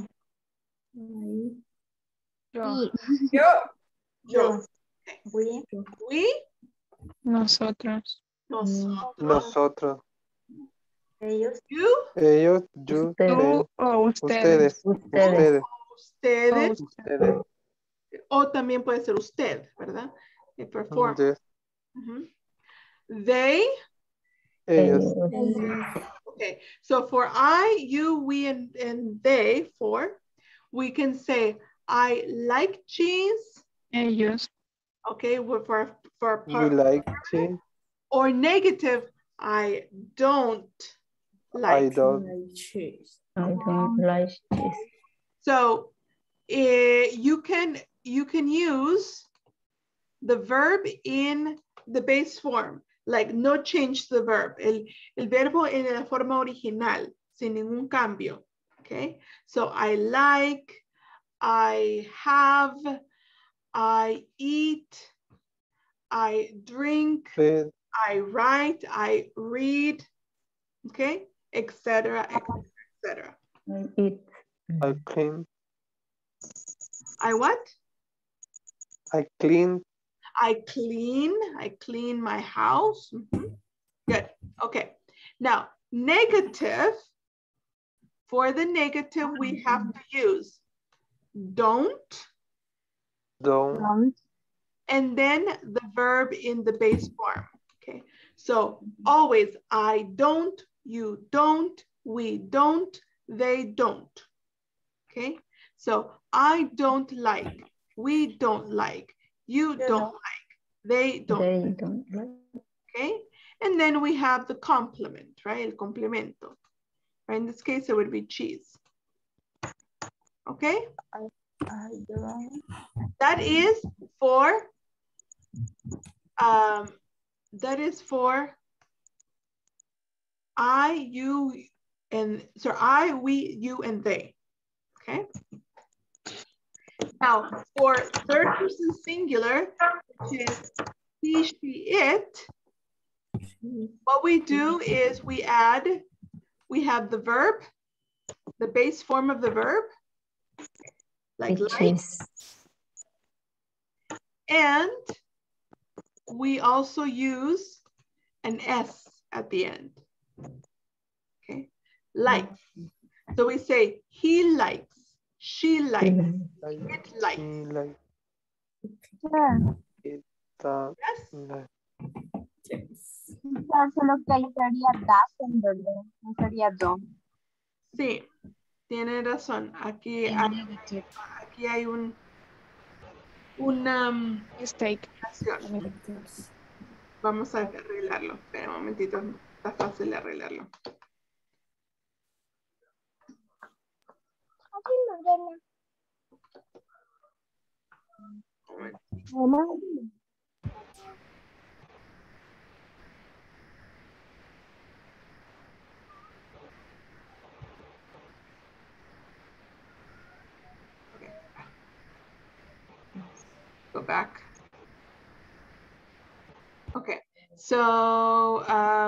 [SPEAKER 15] Yo.
[SPEAKER 2] Yo.
[SPEAKER 8] We.
[SPEAKER 2] We?
[SPEAKER 15] Nosotros.
[SPEAKER 5] nosotros.
[SPEAKER 13] Ellos.
[SPEAKER 2] You?
[SPEAKER 5] Ellos, yo,
[SPEAKER 15] Tú o ustedes.
[SPEAKER 5] ustedes.
[SPEAKER 2] Ustedes. O también puede ser usted, ¿verdad? Perform.
[SPEAKER 5] Yes.
[SPEAKER 2] They.
[SPEAKER 5] Ellos.
[SPEAKER 2] Okay, so for I, you, we, and they, we can say, I like cheese.
[SPEAKER 15] Ellos.
[SPEAKER 2] Okay, for
[SPEAKER 5] You like cheese?
[SPEAKER 2] Or negative, I don't like
[SPEAKER 5] I don't.
[SPEAKER 9] cheese.
[SPEAKER 6] I don't like cheese.
[SPEAKER 2] So you can use the verb in the base form, like no change the verb. El verbo en la forma original, sin ningún cambio. Okay, so I like, I have, I eat, I drink,
[SPEAKER 5] Read.
[SPEAKER 2] I write, I read, okay, etc., etc.
[SPEAKER 6] I eat.
[SPEAKER 5] I clean.
[SPEAKER 2] I what?
[SPEAKER 5] I clean.
[SPEAKER 2] I clean my house. Mhm. Good, okay. Now, negative, for the negative, we have to use don't,
[SPEAKER 5] Don't.
[SPEAKER 2] and then the verb in the base form, okay? So always, I don't, you don't, we don't, they don't, okay? So I don't like, we don't like, you don't like, they don't.
[SPEAKER 6] They don't like.
[SPEAKER 2] Okay, and then we have the complement, right? El complemento. Right? In this case, it would be cheese. Okay?
[SPEAKER 12] I don't.
[SPEAKER 2] That is for I, you, and so I, we, you, and they. Okay. Now, for third person singular, which is he, she, it, what we do is we have the verb, the base form of the verb, like like, and we also use an S at the end. Okay, like. So we say he likes, she likes, it likes.
[SPEAKER 12] Yeah.
[SPEAKER 5] It
[SPEAKER 2] Yes.
[SPEAKER 12] Solo que ahí sería doesn't, ¿verdad? No sería don't.
[SPEAKER 2] Sí, tiene razón. Aquí hay una
[SPEAKER 15] mistake.
[SPEAKER 2] Vamos a arreglarlo. Espera un momentito, está fácil de arreglarlo. Go back. Okay, so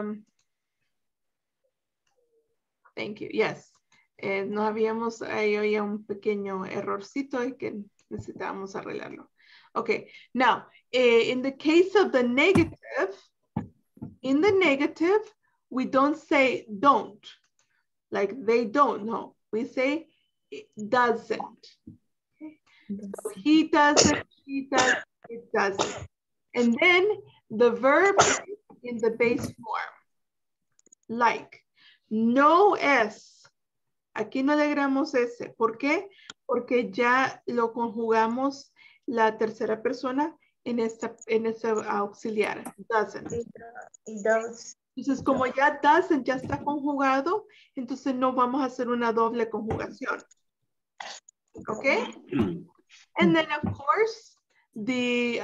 [SPEAKER 2] thank you. Yes, no habíamos, ahí había un pequeño errorcito y que necesitábamos arreglarlo. Okay, now in the case of the negative, in the negative, we don't say don't, like they don't, no. We say it doesn't. Okay. So he doesn't, she does, it doesn't. And then the verb is in the base form, like. No es. Aquí no le agregamos ese. ¿Por qué? Porque ya lo conjugamos la tercera persona en ese auxiliar. Doesn't. Entonces, como ya doesn't ya está conjugado, entonces no vamos a hacer una doble conjugación. Okay? And then, of course, the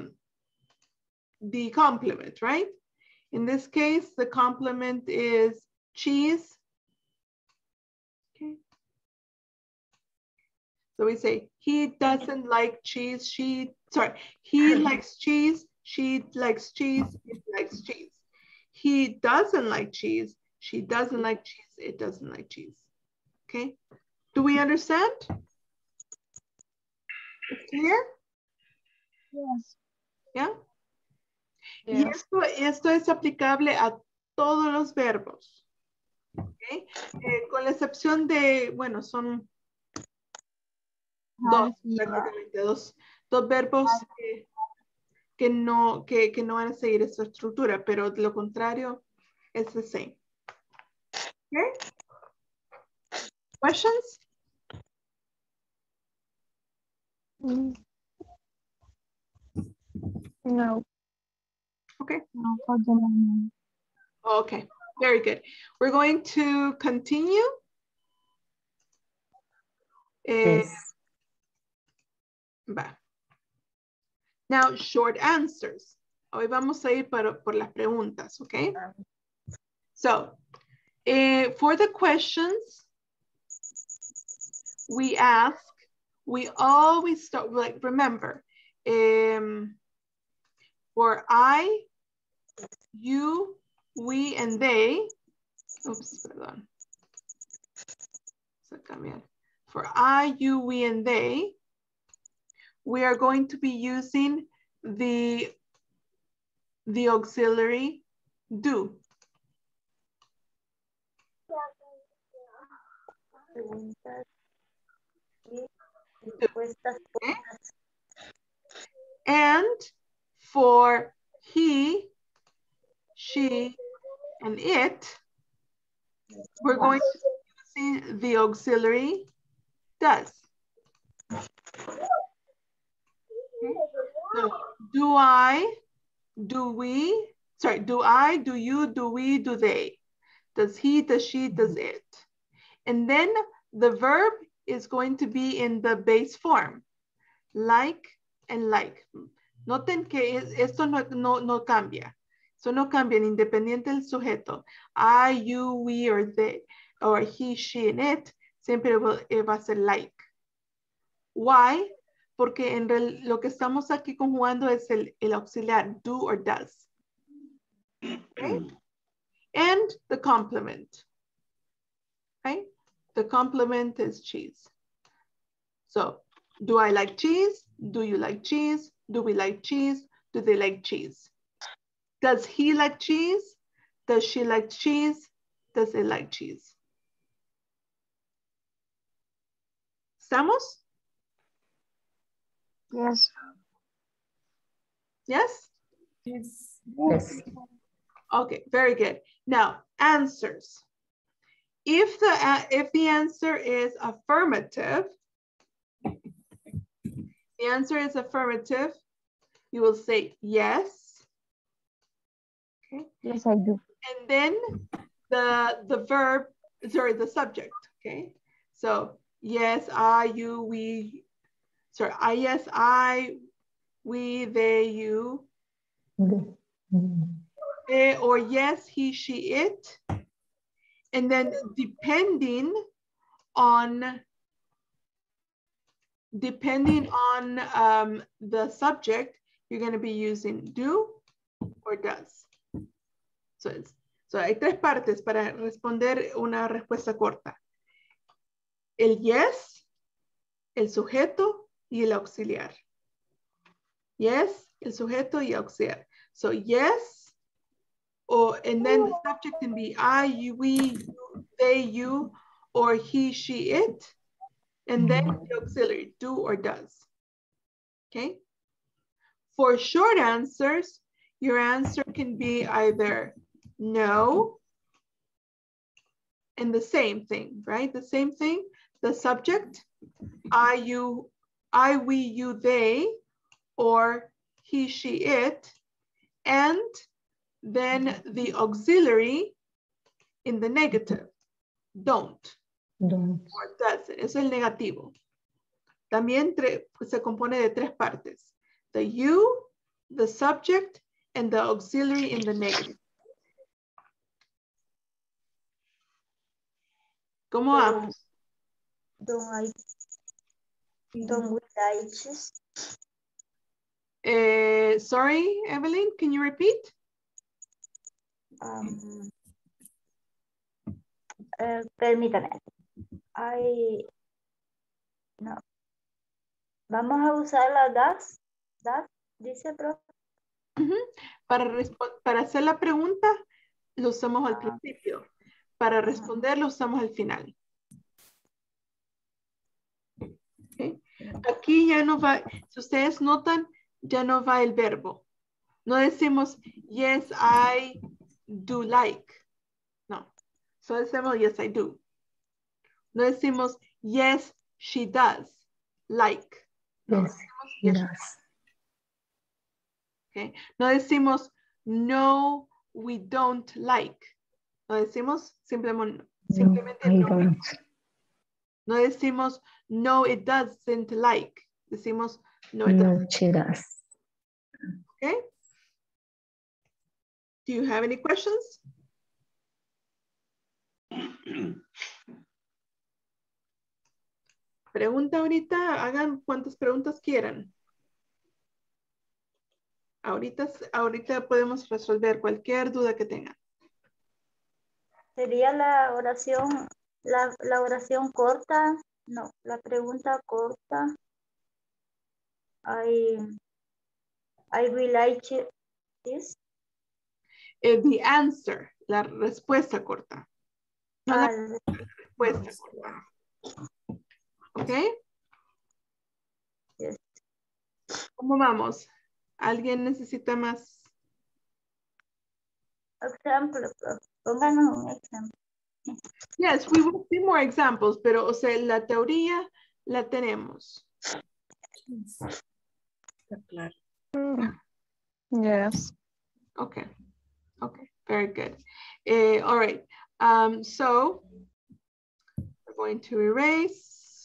[SPEAKER 2] complement, right? In this case, the complement is cheese. Okay. So we say, he doesn't like cheese. He likes cheese. She likes cheese. It likes cheese. He doesn't like cheese. She doesn't like cheese. It doesn't like cheese. Okay. Do we understand? It's clear?
[SPEAKER 12] Yes.
[SPEAKER 2] Yeah. Y esto es aplicable a todos los verbos. Okay. Con la excepción de, bueno, son prácticamente dos verbos que no van a seguir esta estructura, pero de lo contrario es the same. Okay. Questions?
[SPEAKER 15] No.
[SPEAKER 2] Okay.
[SPEAKER 12] No, for the moment.
[SPEAKER 2] Okay, very good. We're going to continue. Now, short answers. Hoy vamos a ir por las preguntas, okay? So, for the questions, we always start, like, remember, For I, you, we, and they. Oops, perdón. For I, you, we, and they, we are going to be using the auxiliary do. And for he, she, and it, we're going to be using the auxiliary does. Okay. So do I, do we, sorry, do I, do you, do we, do they? Does he, does she, does it? And then the verb is going to be in the base form, like and like. Noten que esto no cambia. Eso no cambia, independiente del sujeto. I, you, we, or they, or he, she, and it, siempre va a ser like. Why? Porque en lo que estamos aquí conjugando es el auxiliar, do or does. Okay? And the complement. Okay? The complement is cheese. So, do I like cheese? Do you like cheese? Do we like cheese? Do they like cheese? Does he like cheese? Does she like cheese? Does it like cheese? ¿Estamos?
[SPEAKER 12] Yes.
[SPEAKER 2] Yes?
[SPEAKER 9] Yes.
[SPEAKER 6] Yes.
[SPEAKER 2] Okay, very good. Now, answers. If the answer is affirmative, the answer is affirmative, you will say yes. Okay.
[SPEAKER 12] Yes, I do.
[SPEAKER 2] And then the verb, sorry, the subject, okay? So yes, I, you, we, sorry, yes, I, we, they, you. Or yes, he, she, it. And then depending on the subject, you're going to be using do or does. So hay tres partes para responder una respuesta corta. El yes, el sujeto y el auxiliar. Yes, el sujeto y auxiliar. So yes, and then the subject can be I, you, we, you, they, you, or he, she, it. And then the auxiliary, do or does. Okay? For short answers, your answer can be either no, and the same thing, right? The same thing, the subject, I, you, I, we, you, they, or he, she, it, and then the auxiliary in the negative, don't.
[SPEAKER 6] Don't.
[SPEAKER 2] Or doesn't, es el negativo. También se compone de tres partes. The you, the subject, and the auxiliary in the negative. ¿Cómo vamos?
[SPEAKER 13] Don't we like cheese?
[SPEAKER 2] Sorry, Evelyn, can you repeat?
[SPEAKER 13] Permítame. No. Vamos a usar la das, dice profe.
[SPEAKER 2] Para hacer la pregunta, lo usamos al principio. Para responder, lo usamos al final. Okay. Aquí ya no va, si ustedes notan, ya no va el verbo. No decimos, yes, I do like. No. Solo decimos, yes, I do. No decimos, yes, she does like. No,
[SPEAKER 6] Yes,
[SPEAKER 2] decimos,
[SPEAKER 6] he
[SPEAKER 2] yes,
[SPEAKER 6] does.
[SPEAKER 2] Okay. No decimos, no, we don't like. No decimos simplemente
[SPEAKER 6] I
[SPEAKER 2] no.
[SPEAKER 6] don't.
[SPEAKER 2] No decimos, no, it doesn't like. Decimos, no, it
[SPEAKER 6] No,
[SPEAKER 2] doesn't.
[SPEAKER 6] she does.
[SPEAKER 2] Okay. Do you have any questions? Pregunta ahorita, hagan cuantas preguntas quieran. Ahorita podemos resolver cualquier duda que tengan.
[SPEAKER 13] Sería la oración, la oración corta, no, la pregunta corta. I will like this.
[SPEAKER 2] The answer, la respuesta corta. No la respuesta corta. ¿Ok?
[SPEAKER 13] Yes.
[SPEAKER 2] ¿Cómo vamos? ¿Alguien necesita más?
[SPEAKER 13] Ejemplo, pónganos un ejemplo.
[SPEAKER 2] Yes, we will see more examples, pero o sea, la teoría la tenemos.
[SPEAKER 15] Está claro. Yes.
[SPEAKER 2] Okay. Okay, very good. All right. So we're going to erase.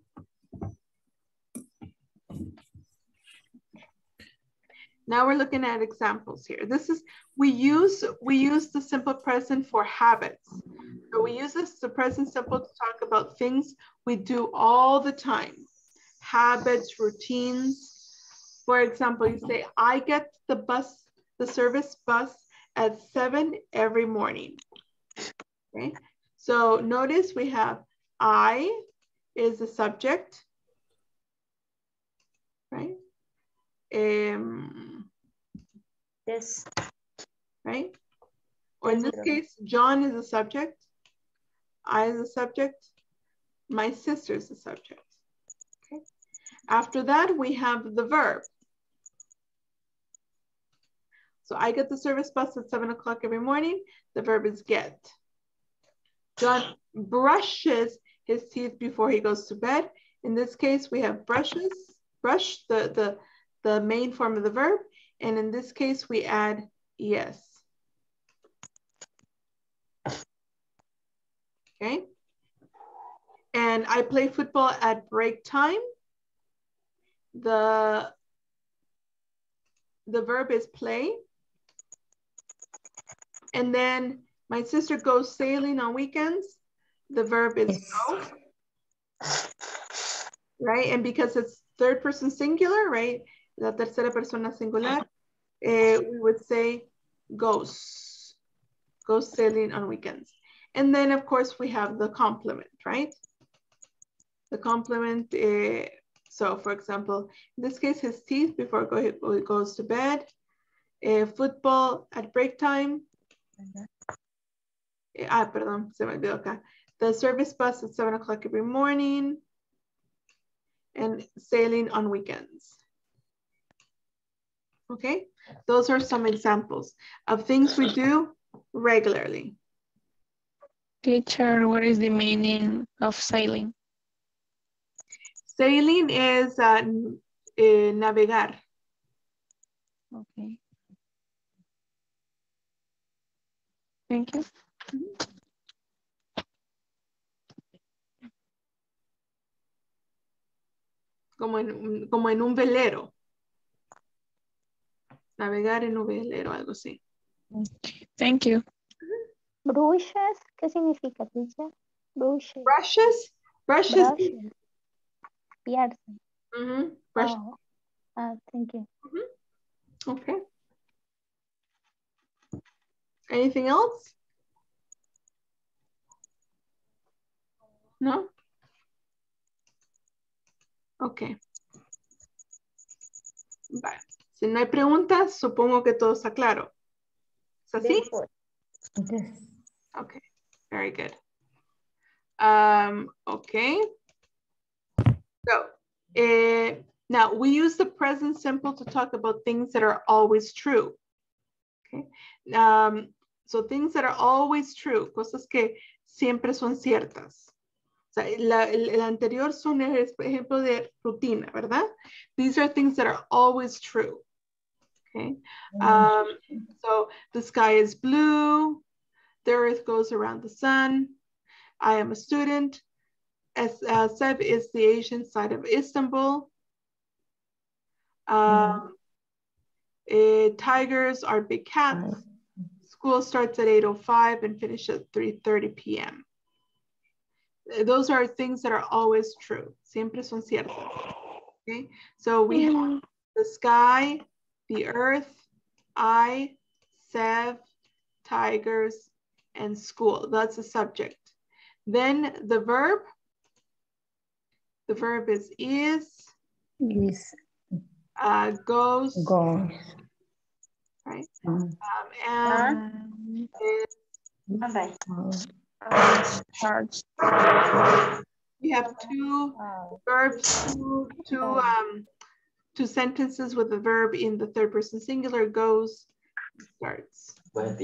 [SPEAKER 2] Now we're looking at examples here. This is, we use the simple present for habits. So we use the present simple to talk about things we do all the time. Habits, routines. For example, you say, I get the service bus at 7 every morning. Okay. So notice we have I is the subject, right?
[SPEAKER 13] Yes.
[SPEAKER 2] Right? Or in this case, John is the subject. I is the subject. My sister is the subject. Okay. After that, we have the verb. So I get the service bus at 7 o'clock every morning. The verb is get. John brushes his teeth before he goes to bed. In this case, we have brushes, brush, the main form of the verb. And in this case, we add yes. Okay. And I play football at break time. The verb is play. And then my sister goes sailing on weekends. The verb is go. Right? And because it's third person singular, right? La tercera persona singular, we would say goes sailing on weekends. And then of course we have the complement, right? The complement, so for example, in this case, his teeth before he goes to bed, football at break time. Perdón, se me olvidó acá. The service bus at 7 o'clock every morning and sailing on weekends. Okay, those are some examples of things we do regularly.
[SPEAKER 15] Teacher, what is the meaning of sailing?
[SPEAKER 2] Sailing is navegar.
[SPEAKER 15] Okay. Thank you.
[SPEAKER 2] Como en un velero. Navegar en un velero, algo así.
[SPEAKER 15] Thank you.
[SPEAKER 8] Brushes, ¿qué significa, teacher? Brushes.
[SPEAKER 2] Brushes? Brushes.
[SPEAKER 8] Piercing.
[SPEAKER 2] Brush.
[SPEAKER 8] Thank you.
[SPEAKER 2] Okay. Anything else? No? Okay. Vale. Si no hay preguntas, supongo que todo está claro. ¿Es así?
[SPEAKER 6] Yes.
[SPEAKER 2] Okay, very good. Okay. So, now we use the present simple to talk about things that are always true. Okay. So things that are always true, cosas que siempre son ciertas. O sea, el anterior son ejemplo de rutina, ¿verdad? These are things that are always true. Okay. So the sky is blue. The earth goes around the sun. I am a student. Seb is the Asian side of Istanbul. Tigers are big cats. School starts at 8:05 and finishes at 3:30 p.m. Those are things that are always true. Siempre son ciertas. Okay, so we have the sky, the earth, I, Sev, tigers, and school. That's the subject. Then the verb is, goes, right? And
[SPEAKER 8] Charge.
[SPEAKER 2] we have two verbs, two sentences with the verb in the third person singular, goes, starts.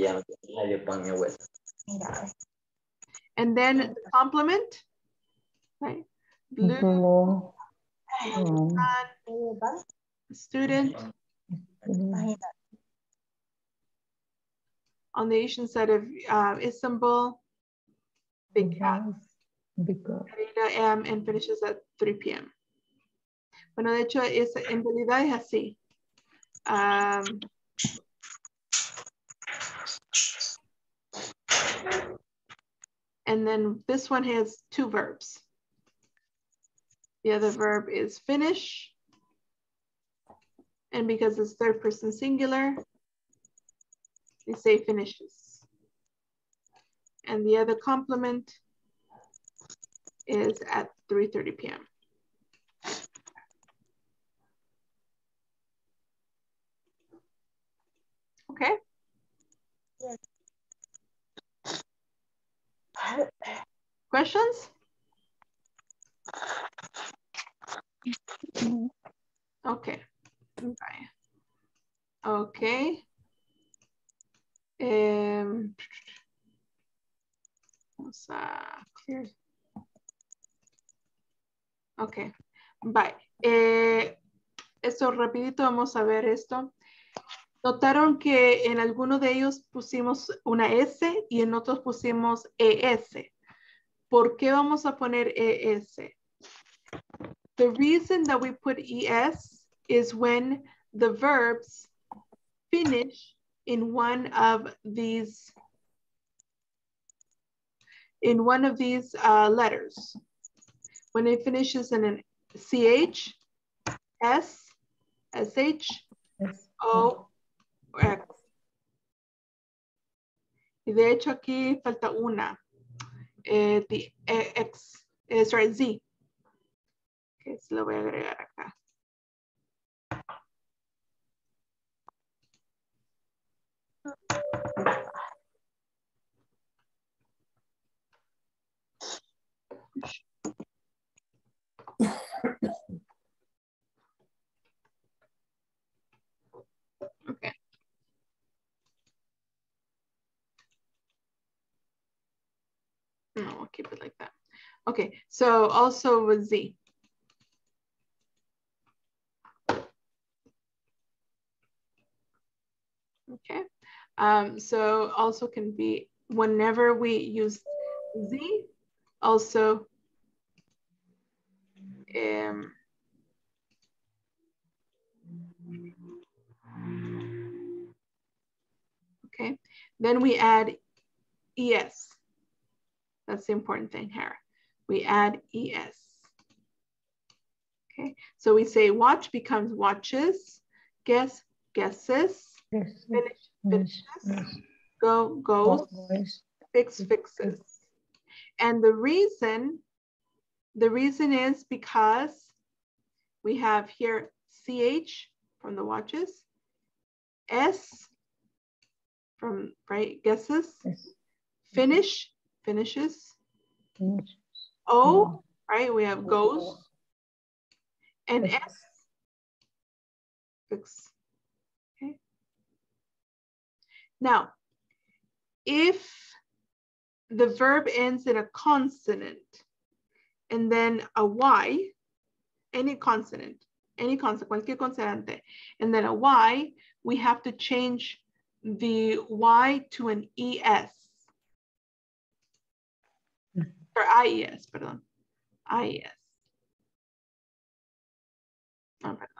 [SPEAKER 2] And then the complement, right? Blue, student. On the Asian side of Istanbul, big cat. And finishes at 3 p.m. Bueno, de hecho, en realidad es así. And then this one has two verbs. The other verb is finish. And because it's third person singular, we say finishes. And the other complement is at 3:30 p.m. Okay?
[SPEAKER 13] Yes.
[SPEAKER 2] Questions? Okay. Bye. Okay. Vamos a clear. Ok, bye. Esto rapidito, vamos a ver esto. Notaron que en alguno de ellos pusimos una S y en otros pusimos ES. ¿Por qué vamos a poner ES? The reason that we put ES is when the verbs finish in one of these letters. When it finishes in an CH, S, SH, O, X. Y de hecho aquí falta una. The X, sorry, Z. Que se lo voy a agregar acá. Okay. No, I'll keep it like that. Okay, so also with Z. Okay, so also can be whenever we use Z, also okay, then we add ES. That's the important thing here. We add ES. Okay, so we say watch becomes watches, guess, guesses, finish, finishes, go, goes, fix, fixes. And the reason is because we have here CH from the watches, S from, right, guesses, finish, finishes, O, right, we have goes, and S, fix. Okay. Now, if the verb ends in a consonant and then a Y, any consonant, cualquier consonante, and then a Y, we have to change the Y to an ES. Or IES, perdón. IES. Oh, perdón.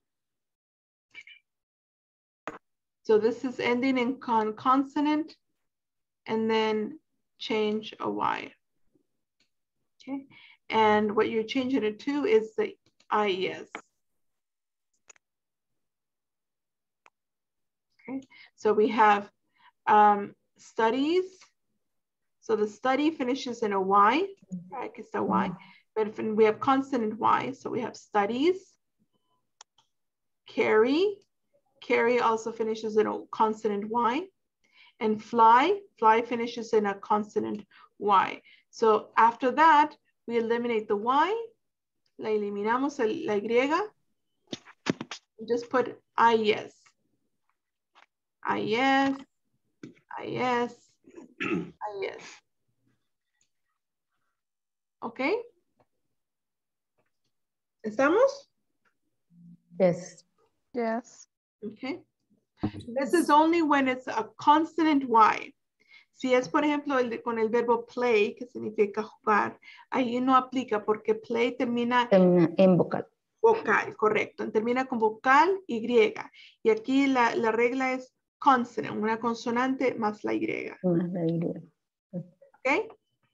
[SPEAKER 2] So this is ending in consonant and then change a Y. Okay. And what you're changing it to is the IES. Okay, so we have studies. So the study finishes in a Y, right? It's a Y. But we have consonant Y, so we have studies. Carry. Carry also finishes in a consonant Y. And fly. Fly finishes in a consonant Y. So after that, we eliminate the Y. La eliminamos la Y. Just put IS. IS. IS. IS. Okay. ¿Estamos?
[SPEAKER 6] Yes.
[SPEAKER 15] Yes.
[SPEAKER 2] Okay. This is only when it's a consonant Y. Si es, por ejemplo, con el verbo play, que significa jugar, ahí no aplica porque play termina
[SPEAKER 6] en vocal.
[SPEAKER 2] Vocal, correcto. Termina con vocal Y. Y aquí la regla es consonant, una consonante más la Y.
[SPEAKER 6] Más la Y.
[SPEAKER 2] Okay.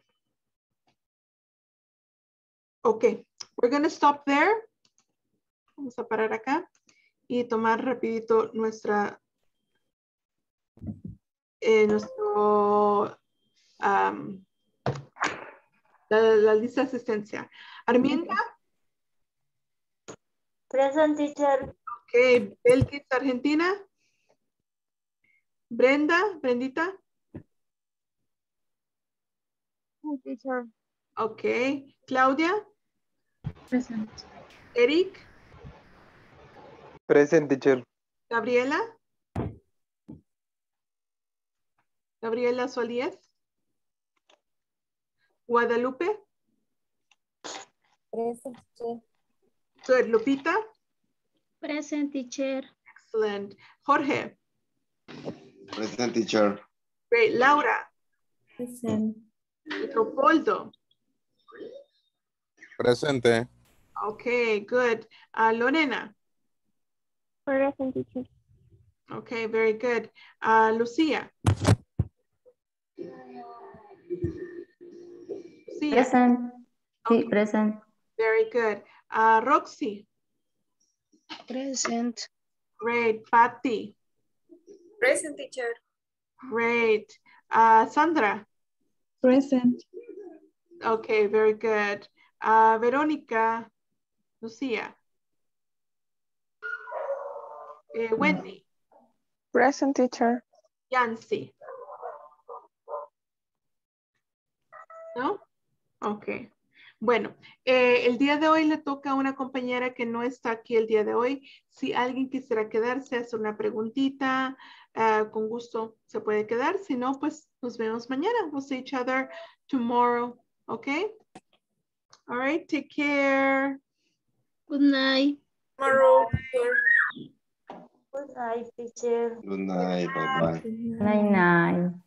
[SPEAKER 2] Okay, we're going to stop there. Vamos a parar acá y tomar rapidito nuestra la lista de asistencia. Arminda.
[SPEAKER 13] Present, teacher.
[SPEAKER 2] Okay, Belkis, Argentina. Brenda, Brendita.
[SPEAKER 12] Teacher.
[SPEAKER 2] Okay, Claudia.
[SPEAKER 1] Present.
[SPEAKER 2] Eric.
[SPEAKER 5] Present, teacher.
[SPEAKER 2] Gabriela. Gabriela Solíez. Guadalupe.
[SPEAKER 11] Present, teacher.
[SPEAKER 2] Good. Lupita.
[SPEAKER 16] Present, teacher.
[SPEAKER 2] Excellent. Jorge.
[SPEAKER 3] Present, teacher.
[SPEAKER 2] Great. Laura.
[SPEAKER 9] Present.
[SPEAKER 2] Leopoldo.
[SPEAKER 7] Presente.
[SPEAKER 2] Okay, good. Lorena.
[SPEAKER 12] Present, teacher.
[SPEAKER 2] Okay, very good. Lucia. Lucia.
[SPEAKER 6] Present. Sí,
[SPEAKER 2] Okay.
[SPEAKER 6] present.
[SPEAKER 2] Very good. Roxy.
[SPEAKER 4] Present.
[SPEAKER 2] Great. Patty.
[SPEAKER 14] Present, teacher.
[SPEAKER 2] Great. Sandra.
[SPEAKER 10] Present.
[SPEAKER 2] Okay, very good. Verónica. Lucia. Wendy.
[SPEAKER 15] Present, teacher.
[SPEAKER 2] Yancy. ¿No? Ok. Bueno, el día de hoy le toca a una compañera que no está aquí el día de hoy. Si alguien quisiera quedarse, hacer una preguntita, con gusto se puede quedar. Si no, pues nos vemos mañana. We'll see each other tomorrow. Okay? All right, take care.
[SPEAKER 16] Good night.
[SPEAKER 14] Tomorrow.
[SPEAKER 13] Good night, teacher.
[SPEAKER 3] Good night. Bye-bye.
[SPEAKER 6] Night, night.